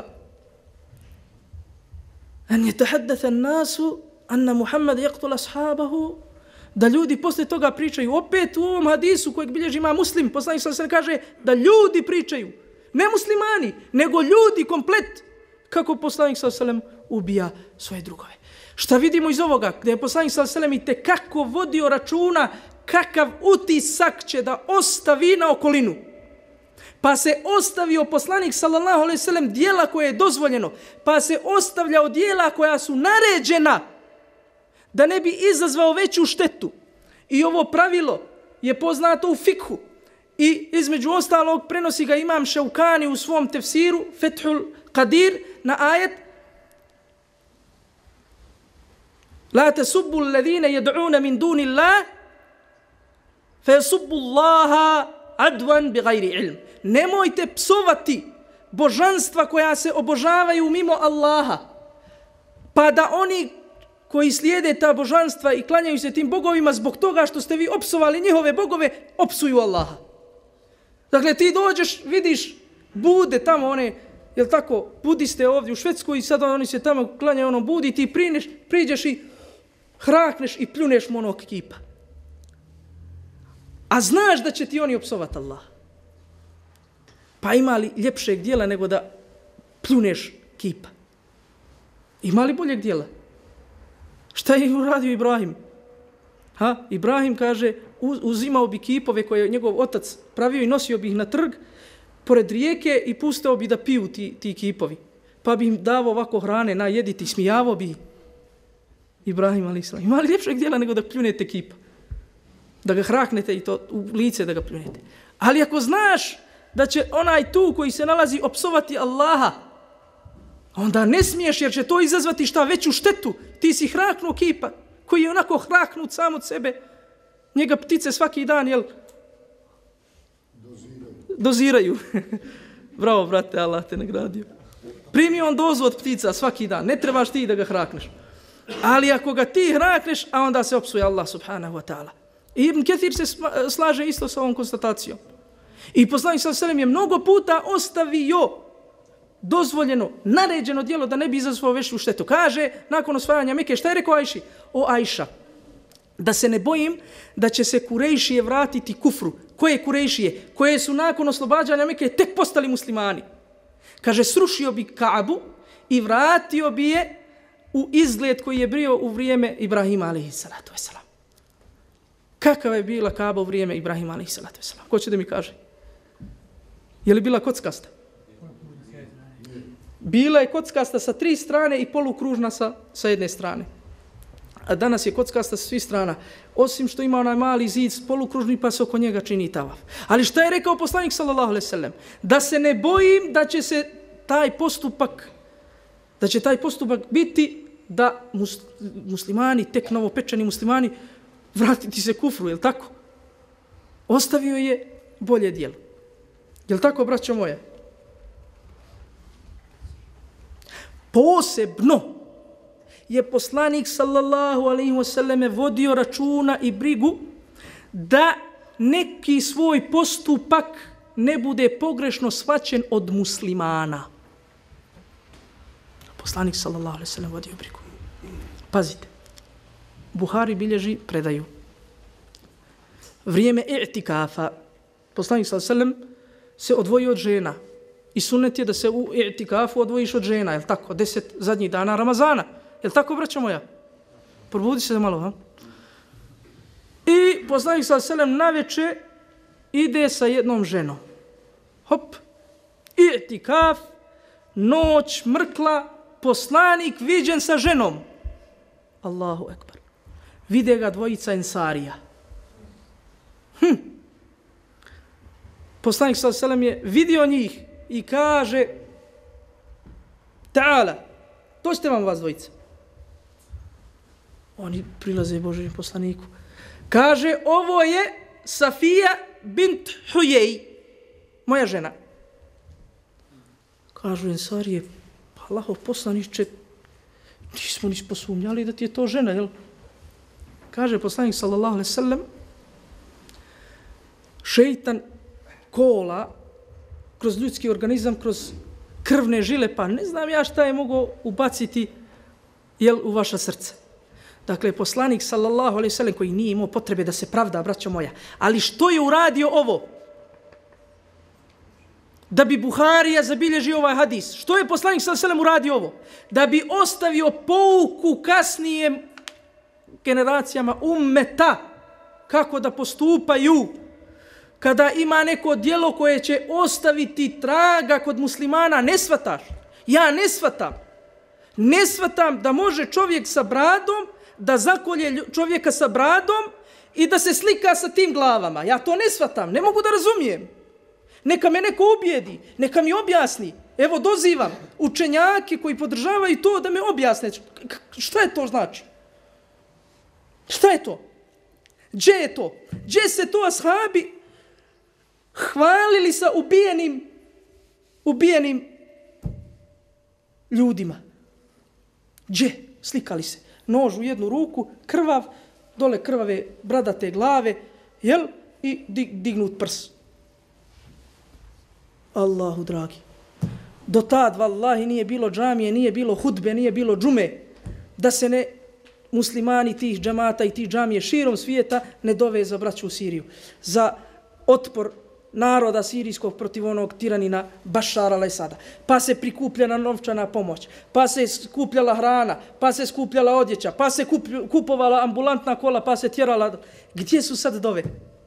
an yatahaddatha an-nasu anna Muhammad yaqtul ashabahu, da ljudi posle toga pričaju. Opet u ovom hadisu kojeg bilježi ima Muslim, poslanik sallallahu alejhi ve sellem kaže da ljudi pričaju, ne muslimani, nego ljudi komplet, kako poslanik sallallahu alejhi ve sellem ubija svoje drugove. Šta vidimo iz ovoga? Gdje je poslanik sallallahu alejhi ve sellem i tekako vodio računa kakav utisak će da ostavi na okolinu. Pa se ostavio poslanik sallallahu alejhi ve sellem dijela koje je dozvoljeno, pa se ostavljao dijela koja su naređena da ne bi izazvao veću štetu. I ovo pravilo je poznato u fikhu i između ostalog prenosi ga imam Šaukani u svom tefsiru Fethul Qadir na ajet La tasubbu alladhina yad'una min duni Allah fa yasubbu Allaha adwan bighayri ilm. Nemojte psovati božanstva koja se obožavaju mimo Allaha, pa da oni koji slijede ta božanstva i klanjaju se tim bogovima zbog toga što ste vi opsovali njihove bogove, opsuju Allaha. Dakle, ti dođeš, vidiš bude tamo one, jel tako, budiste ovdje u Švedskoj i sad oni se tamo klanjaju onom budi, ti prineš, priđeš i hrakneš i pljuneš mu onog kipa. A znaš da će ti oni opsovati Allah. Pa ima li ljepšeg dijela nego da pljuneš kipa? Ima li boljeg dijela? Šta je uradio Ibrahim? Ha? Ibrahim kaže, uzimao bi kipove koje je njegov otac pravio i nosio bi ih na trg pored rijeke i pustao bi da piju ti, ti kipovi. Pa bi im davo ovako hrane, na jediti, smijavao bi Ibrahim alejhi selam. Ima li ljepšeg dijela nego da pljunete kipa? Da ga hraknete i to u lice da ga pljunete. Ali ako znaš da će onaj tu koji se nalazi opsovati Allaha, onda ne smiješ jer će to izazvati šta veću štetu. Ti si hraknuo kipa koji je onako hraknut sam od sebe. Njega ptice svaki dan, jel? Doziraju. Doziraju. Bravo, brate, Allah te nagradio. Primi on dozu od ptica svaki dan. Ne trebaš ti da ga hrakneš. Ali ako ga ti hrakneš, a onda se opsuje Allah subhanahu wa ta'ala. I Ibn Ketir se slaže isto sa ovom konstatacijom. I poslanik sallallahu alejhi ve sellem je mnogo puta ostavio dozvoljeno, naređeno djelo da ne bi izazvao veću štetu. Kaže, nakon osvajanja Mekke, šta je rekao Ajši? O Ajša, da se ne bojim da će se Kurejšije vratiti kufru. Koje Kurejšije? Koje su nakon oslobađanja Mekke tek postali muslimani. Kaže, srušio bi Kaabu i vratio bi je u izgled koji je bio u vrijeme Ibrahima alejhi salatu vesselam. Kakva je bila Kaaba u vrijeme Ibrahima alejhi salatu vesselam? Ko će da mi kaže? Je li bila kockasta? Bila je kockasta sa tri strane i polukružna sa, sa jedne strane. A danas je kockasta sa svih strana. Osim što ima onaj mali zid polukružni pa se oko njega čini tavaf. Ali šta je rekao poslanik sallallahu alejhi ve sellem? Da se ne bojim da će se taj postupak, da će taj postupak biti da mus, muslimani, tek novopečeni muslimani, vratiti se kufru, jel tako? Ostavio je bolje djelo. Jel tako, braćo moje? Posebno je poslanik sallallahu alejhi ve selleme vodio računa i brigu da neki svoj postupak ne bude pogrešno shvaćen od muslimana. Poslanik sallallahu alejhi ve sellem vodio brigu. Pazite. Buhari bilježi predaju. Vrijeme i'tikafa. Poslanik sallallahu alejhi ve sellem se odvojio od žena. I sunnet je da se u i'tikafu odvojiš od žena, je li tako? Deset zadnjih dana Ramazana. Je li tako, braćo moja? Probudi se malo, ha? I poslanik sallallahu alejhi ve sellem naveče ide sa jednom ženom. Hop. I'tikaf, noć, mrkla, poslanik viđen sa ženom. Allahu ekber. Vide ga dvojica ensarija. Hm. Poslanik sallallahu alejhi ve sellem je vidio njih i kaže: Ta'ala, dođite vam vas dvojice. Oni prilaze Božjem poslaniku. Kaže, ovo je Safija bint Hujej, moja žena. Kažu ensarije, pa Allahov poslaniče, nismo ni posumnjali da ti je to žena, jel? Kaže poslanik sallallahu alejhi ve sellem, šejtan kola kroz ljudski organizam, kroz krvne žile, pa ne znam ja šta je mogao ubaciti, jel, u vaša srce. Dakle, poslanik sallallahu alejhi ve sellem koji nije imao potrebe da se pravda, braćo moja, ali što je uradio ovo? Da bi Buharija zabilježio ovaj hadis. Što je poslanik sallallahu alejhi ve sellem uradio ovo? Da bi ostavio pouku kasnijim generacijama ummeta kako da postupaju kada ima neko djelo koje će ostaviti traga kod muslimana. Ne shvataš? Ja ne shvatam. Ne shvatam da može čovjek sa bradom da zakolje čovjeka sa bradom i da se slika sa tim glavama. Ja to ne shvatam. Ne mogu da razumijem. Neka me neko ubijedi, neka mi objasni. Evo, dozivam učenjake koji podržavaju to da me objasne. Šta je to znači? Šta je to? Gdje je to? Gdje se to ashabi hvalili sa ubijenim, ubijenim ljudima? Gdje? Slikali se. nož u jednu ruku, krvav, dole krvave bradate glave, jel? I dig, dignut prs. Allahu dragi. Do tad, vallahi, nije bilo džamije, nije bilo hudbe, nije bilo džume, da se ne muslimani tih džamata i tih džamije širom svijeta ne dove za braću u Siriju. Za otpor naroda sirijskog protiv onog tiranina Bašara al-Esada. Pa se prikupljena novčana pomoć, pa se skupljala hrana, pa se skupljala odjeća, pa se kup, kupovala ambulantna kola, pa se tjerala. Gdje su sad dove?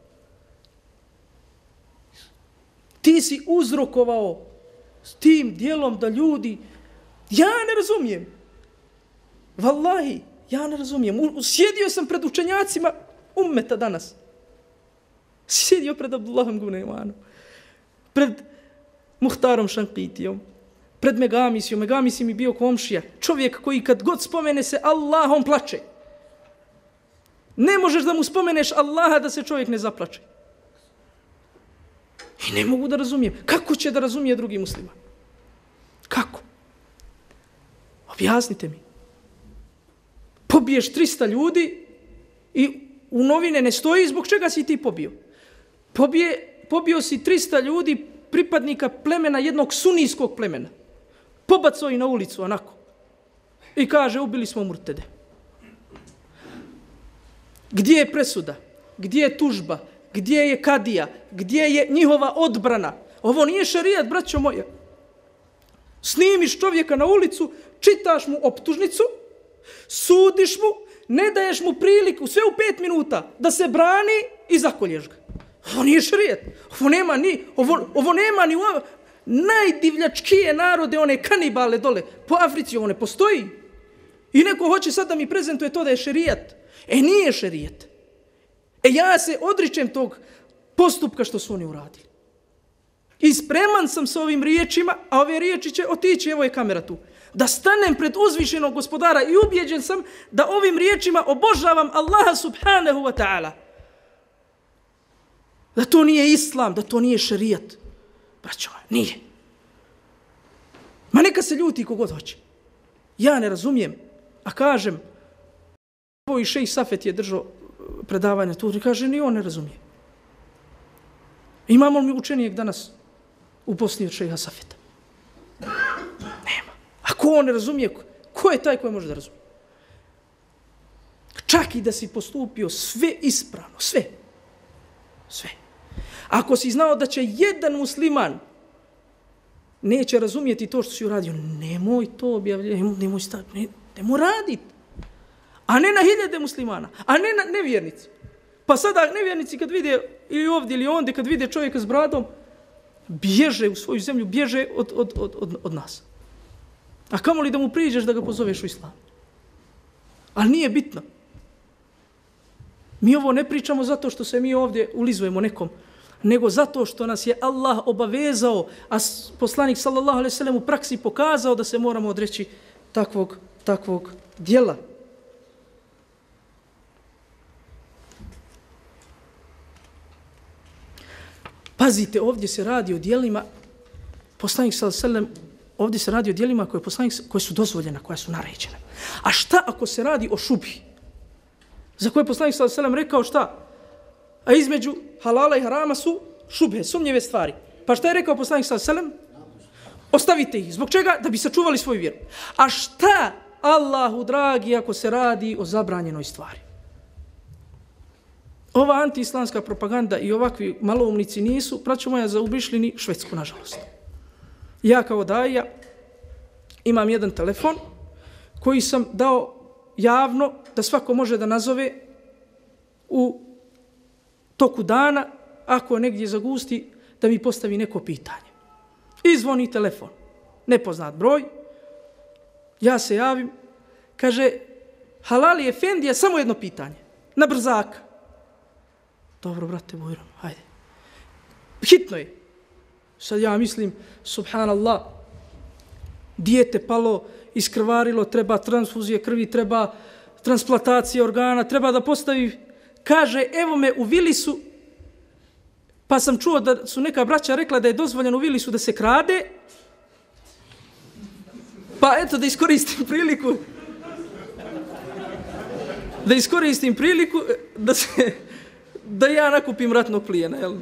Ti si uzrokovao s tim dijelom da ljudi, ja ne razumijem, vallahi, ja ne razumijem. Sjedio sam pred učenjacima ummeta danas. Sjedio pred Abdullahom Gunejmanom, pred Muhtarom Šankitijom, pred Megamisijom. Megamisi mi bio komšija. Čovjek koji kad god spomene se Allah, on plače. Ne možeš da mu spomeneš Allaha da se čovjek ne zaplače. I ne mogu da razumijem. Kako će da razumije drugi musliman? Kako? Objasnite mi. Pobiješ trista ljudi i u novine ne stoji zbog čega si ti pobio. Pobije, pobio si trista ljudi, pripadnika plemena, jednog sunijskog plemena. Pobacao i na ulicu, onako. I kaže, ubili smo murtede. Gdje je presuda? Gdje je tužba? Gdje je kadija? Gdje je njihova odbrana? Ovo nije šerijat, braćo moja. Snimiš čovjeka na ulicu, čitaš mu optužnicu, sudiš mu, ne daješ mu priliku, sve u pet minuta, da se brani i zakolješ ga. Ovo nije šerijat. Ovo nema ni, ovo, ovo nema ni u najdivljačkije narode, one kanibale dole. Po Africi ovo ne postoji. I neko hoće sad da mi prezentuje to da je šerijat. E nije šerijat. E ja se odričem tog postupka što su oni uradili. I spreman sam sa ovim riječima, a ove riječi će otići, evo je kamera tu, da stanem pred uzvišenog gospodara i ubijeđen sam da ovim riječima obožavam Allaha subhanahu wa ta'ala. Da to nije islam, da to nije šerijat. Braćo, nije. Ma neka se ljuti kogod hoće. Ja ne razumijem, a kažem, ovo i šejh Safet je držao predavanje tu, i kaže, ni on ne razumije. Imamo li mi učenijeg danas u Bosni od šejha Safeta? Nema. A ko on ne razumije? Ko je taj koji može da razumije? Čak i da si postupio sve ispravno, sve. Sve. Ako si znao da će jedan musliman neće razumijeti to što si uradio, nemoj to objavljati, nemoj staviti, ne, nemoj raditi. A ne na hiljade muslimana, a ne na nevjernici. Pa sada nevjernici kad vide ili ovdje ili ondje, kad vide čovjeka s bradom, bježe u svoju zemlju, bježe od, od, od, od, od nas. A kamo li da mu priđeš da ga pozoveš u islam? Ali nije bitno. Mi ovo ne pričamo zato što se mi ovdje ulizujemo nekom, nego zato što nas je Allah obavezao, a poslanik sallallahu alejhi ve sellem u praksi pokazao da se moramo odreći takvog, takvog djela. Pazite, ovdje se radi o djelima, poslanik sallallahu alejhi ve sellem, ovdje se radi o djelima koje, poslanik, koje su dozvoljena, koje su naređene. A šta ako se radi o šubhi? Za koje poslanik sallallahu alejhi ve sellem rekao šta? A između halala i harama su šubhe, sumnjive stvari. Pa šta je rekao poslanik sallallahu alejhi ve sellem? Ostavite ih. Zbog čega? Da bi sačuvali svoju vjeru. A šta, Allahu dragi, ako se radi o zabranjenoj stvari? Ova antiislamska propaganda i ovakvi maloumnici nisu, braćo moja, zaobišli ni Švedsku, nažalost. Ja kao daja imam jedan telefon koji sam dao javno da svako može da nazove u toku dana, ako negdje zagusti, da mi postavi neko pitanje. I zvoni telefon. Nepoznat broj. Ja se javim. Kaže, halali efendija, samo jedno pitanje. Na brzaka. Dobro, brate Bojrom, hajde. Hitno je. Sad ja mislim, subhanallah, dijete palo, iskrvarilo, treba transfuzije krvi, treba transplantacija organa, treba da postavi. Kaže, evo me u Vilisu, pa sam čuo da su neka braća rekla da je dozvoljeno u Vilisu da se krade, pa eto da iskoristim priliku. da iskoristim priliku da se, da ja nakupim ratnog plijena, jel?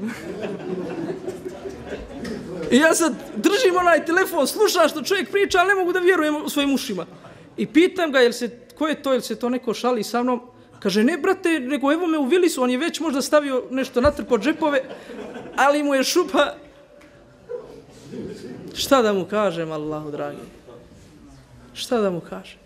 I ja sad držim onaj telefon, slušam što čovjek priča, ali ne mogu da vjerujem svojim ušima. I pitam ga, jel se, ko je to, jel se to neko šali sa mnom? Kaže, ne brate, nego evo me u Vilisu, on je već možda stavio nešto natrpao džepove, ali mu je šupa. Šta da mu kažem, Allahu dragi? Šta da mu kažem?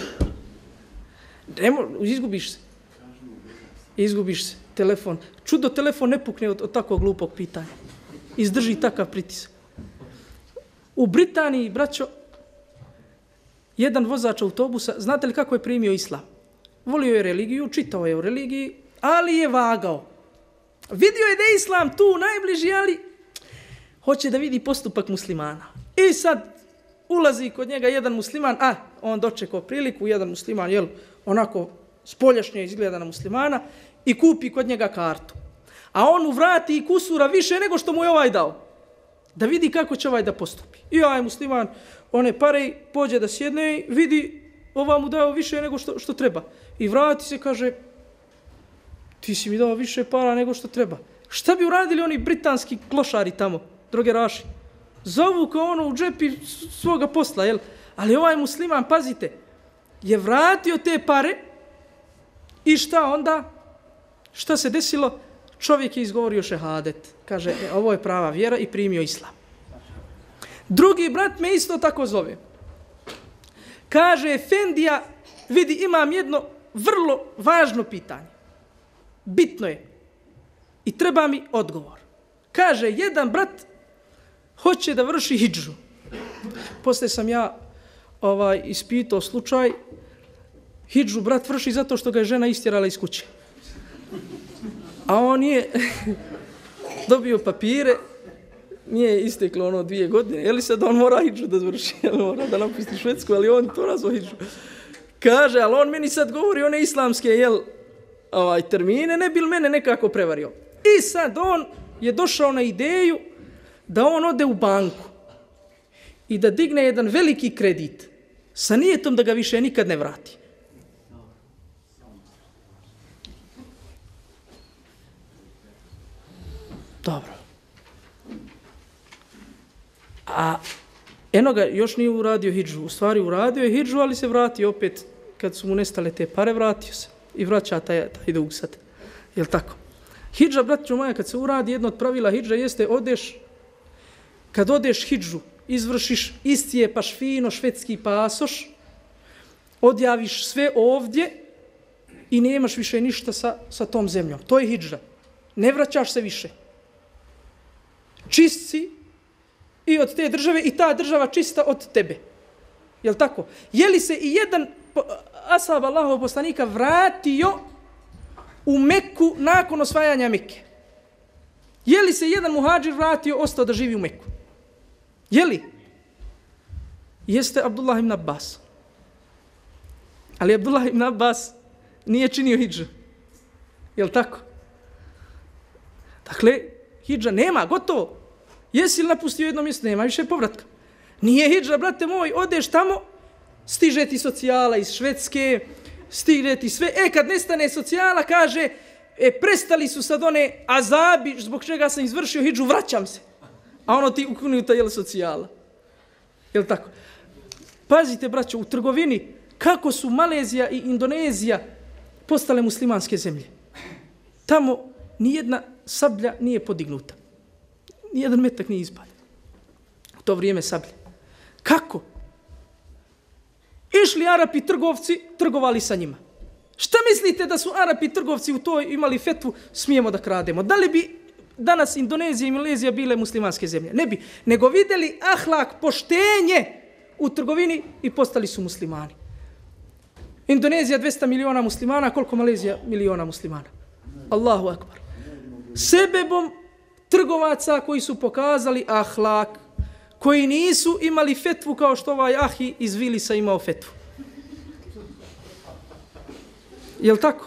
Nemo, izgubiš se. Izgubiš se. Telefon. Čudo, telefon ne pukne od, od takvog glupog pitanja. Izdrži takav pritisak. U Britaniji, braćo, jedan vozač autobusa, znate li kako je primio islam? Volio je religiju, čitao je o religiji, ali je vagao. Vidio je da je islam tu najbliži, ali hoće da vidi postupak muslimana. I sad ulazi kod njega jedan musliman, a on dočekao priliku, jedan musliman, jel, onako spoljašnje izgleda na muslimana, i kupi kod njega kartu. A on mu vrati i kusura više nego što mu je ovaj dao. Da vidi kako će ovaj da postupi. I ovaj musliman, one pare, pođe da sjedne i vidi, ova mu dao više nego što, što treba. I vrati se, kaže, ti si mi dao više para nego što treba. Šta bi uradili oni britanski klošari tamo, drogeraši? Zovu kao ono u džepi svoga posla, jel? Ali ovaj musliman, pazite, je vratio te pare i šta onda? Šta se desilo? Čovjek je izgovorio šehadet. Kaže, e, ovo je prava vjera i primio islam. Drugi brat me isto tako zove. Kaže, Efendija, vidi, imam jedno vrlo važno pitanje. Bitno je. I treba mi odgovor. Kaže, jedan brat hoće da vrši hidžu. Poslije sam ja ovaj, ispitao slučaj. Hidžu brat vrši zato što ga je žena istjerala iz kuće. A on je dobio papire, nije isteklo ono dvije godine, je li sad on mora hidžu da zvrši, jel mora da napusti Švedsku, ali on to nazva hidžu. Kaže, ali on meni sad govori one islamske, jel, ovaj, termine, ne bi li mene nekako prevario. I sad on je došao na ideju da on ode u banku i da digne jedan veliki kredit sa nijetom da ga više nikad ne vrati. Dobro. A eno ga još nije uradio hidžu. U stvari uradio je hidžu, ali se vratio opet, kad su mu nestale te pare, vratio se. I vraća taj, taj dug sad. Jel' tako? Hidža, braćo moja, kad se uradi, jedno od pravila hidža jeste odeš, kad odeš hidžu, izvršiš, iscijepaš fino švedski pasoš, odjaviš sve ovdje i nemaš više ništa sa, sa tom zemljom. To je hidža. Ne vraćaš se više. Čist si i od te države i ta država čista od tebe. Jel' tako? Je li se i jedan ashab Allahov poslanika vratio u Meku nakon osvajanja Mekke? Je li se jedan muhadžir vratio, ostao da živi u Meku? Je li? Jeste Abdullah ibn Abbas. Ali Abdullah ibn Abbas nije činio hidžu. Jel' tako? Dakle, hidža nema, gotovo. Jesi li napustio jedno mjesto? Nema više povratka. Nije hidža, brate moj, odeš tamo, stiže ti socijala iz Švedske, stiže ti sve. E, kad nestane socijala, kaže, e, prestali su sad one azabi zbog čega sam izvršio hidžu, vraćam se. A ono ti ukinuta, jel, socijala. Jel' tako? Pazite, braćo, u trgovini, kako su Malezija i Indonezija postale muslimanske zemlje. Tamo nijedna sablja nije podignuta. Nijedan metak nije ispaljen. U to vrijeme sablje. Kako? Išli Arapi trgovci, trgovali sa njima. Šta mislite da su Arapi trgovci u toj imali fetvu, smijemo da krademo? Da li bi danas Indonezija i Malezija bile muslimanske zemlje? Ne bi. Nego vidjeli ahlak, poštenje u trgovini i postali su muslimani. Indonezija dvjesto miliona muslimana, koliko Malezija miliona muslimana? Allahu akbar. Sebebom trgovaca koji su pokazali ahlak, koji nisu imali fetvu kao što ovaj ahi iz Vilisa imao fetvu. Jel' tako?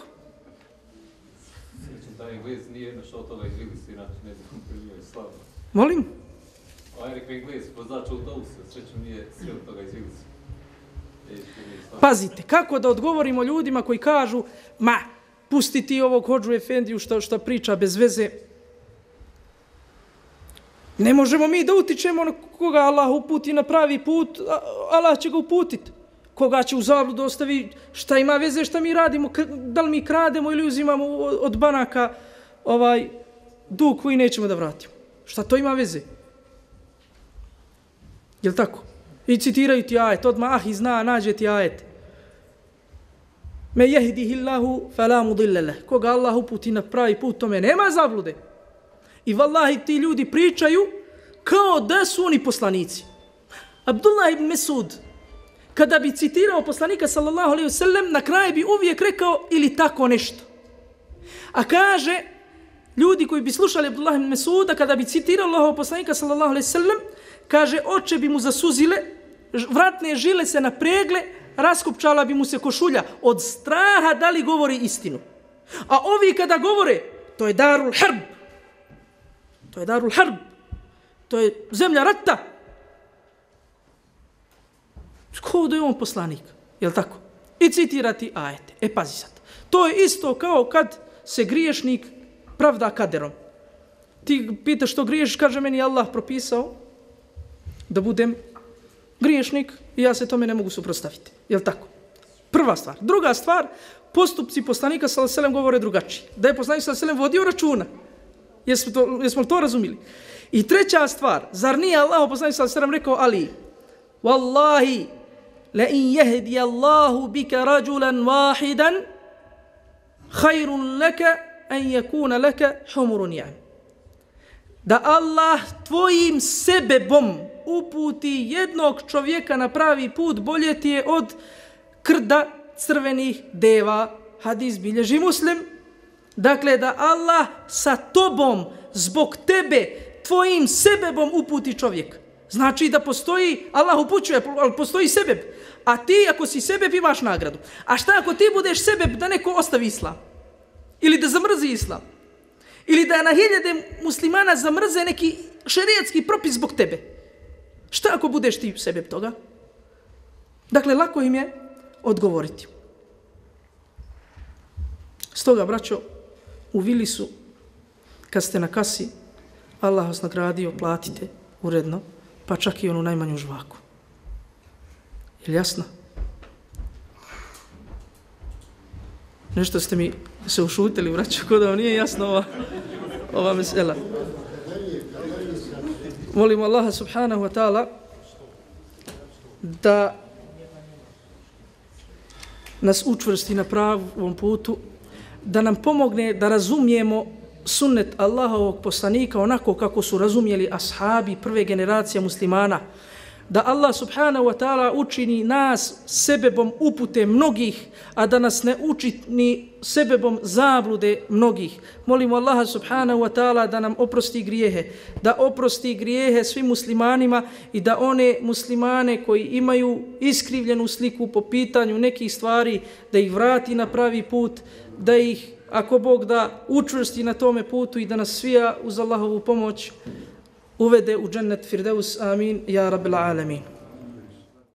Taj Englez nije našao toga iz Vilisa, inače ne znam koji je slavno. Molim? Ovaj rekao Englez, poznač autobusa, srećom nije sreo toga iz Vilisa. Pazite, kako da odgovorimo ljudima koji kažu, ma, pusti ti ovog hodžu efendiju što, što priča bez veze. Ne možemo mi da utičemo na koga Allah uputi na pravi put, Allah će ga uputiti. Koga će u zabludu ostavi, šta ima veze, šta mi radimo, da li mi krademo ili uzimamo od banaka ovaj dug koji nećemo da vratimo. Šta to ima veze? Jel' tako? I citiraju ti ajet, odmah ah i zna, nađe ti ajet. Me jehdihillahu fala mudille leh. Koga Allah uputi na pravi put, tome nema zablude. I vallahi ti ljudi pričaju kao da su oni poslanici. Abdullah ibn Mesud, kada bi citirao poslanika sallallahu alejhi ve sellem, na kraju bi uvijek rekao ili tako nešto. A kaže, ljudi koji bi slušali Abdullah ibn Mesuda, kada bi citirao Allahov poslanika sallallahu alejhi ve sellem, kaže, oči bi mu zasuzile, vratne žile se napregle, raskopčala bi mu se košulja od straha da li govori istinu. A ovi kada govore, to je darul harb. To je darul harb. To je zemlja rata. Ko da je on poslanik? Jel' tako? I citirati ajete. E, pazi sad. To je isto kao kad se griješnik pravda kaderom. Ti pitaš što griješ, kaže meni Allah propisao da budem griješnik i ja se tome ne mogu suprotstaviti. Jel' tako? Prva stvar. Druga stvar, postupci poslanika sallallahu alejhi ve sellem govore drugačije. Da je poslanik sallallahu alejhi ve sellem vodio računa. Jesmo to, jesmo to razumili? I treća stvar, zar nije Allah poslanik sallallahu alejhi ve sellem rekao Ali, wallahi, la in yahdi Allahu bika rajulan wahidan khairun laka an yakuna laka humurun ni'am. Da Allah tvojim sebebom uputi jednog čovjeka na pravi put, bolje ti je od krda crvenih deva. Hadis bilježi Muslim. Dakle, da Allah sa tobom, zbog tebe, tvojim sebebom uputi čovjek. Znači da postoji, Allah upućuje, ali postoji sebeb. A ti ako si sebeb imaš nagradu. A šta ako ti budeš sebeb da neko ostavi islam? Ili da zamrzi islam? Ili da na hiljade muslimana zamrze neki šerijatski propis zbog tebe? Šta ako budeš ti sebeb toga? Dakle, lako im je odgovoriti. Stoga, braćo, u vili su, kad ste na kasi, Allah vas nagradio, platite uredno, pa čak i onu najmanju žvaku. Je li jasno? Nešto ste mi se ušutili, braćo, ko da vam nije jasno ova, ova mesela. Molimo Allaha subhanahu wa ta'ala da nas učvrsti na pravom putu, da nam pomogne da razumijemo sunnet Allahovog poslanika onako kako su razumjeli ashabi prve generacije muslimana, da Allah subhanahu wa ta'ala učini nas sebebom upute mnogih, a da nas ne učini sebebom zablude mnogih. Molimo Allaha subhanahu wa ta'ala da nam oprosti grijehe, da oprosti grijehe svim muslimanima i da one muslimane koji imaju iskrivljenu sliku po pitanju nekih stvari, da ih vrati na pravi put, da ih, ako Bog da, učvrsti na tome putu i da nas svija uz Allahovu pomoć uvede u džennet Firdeus. Amin. Ja Rabbil Alamin.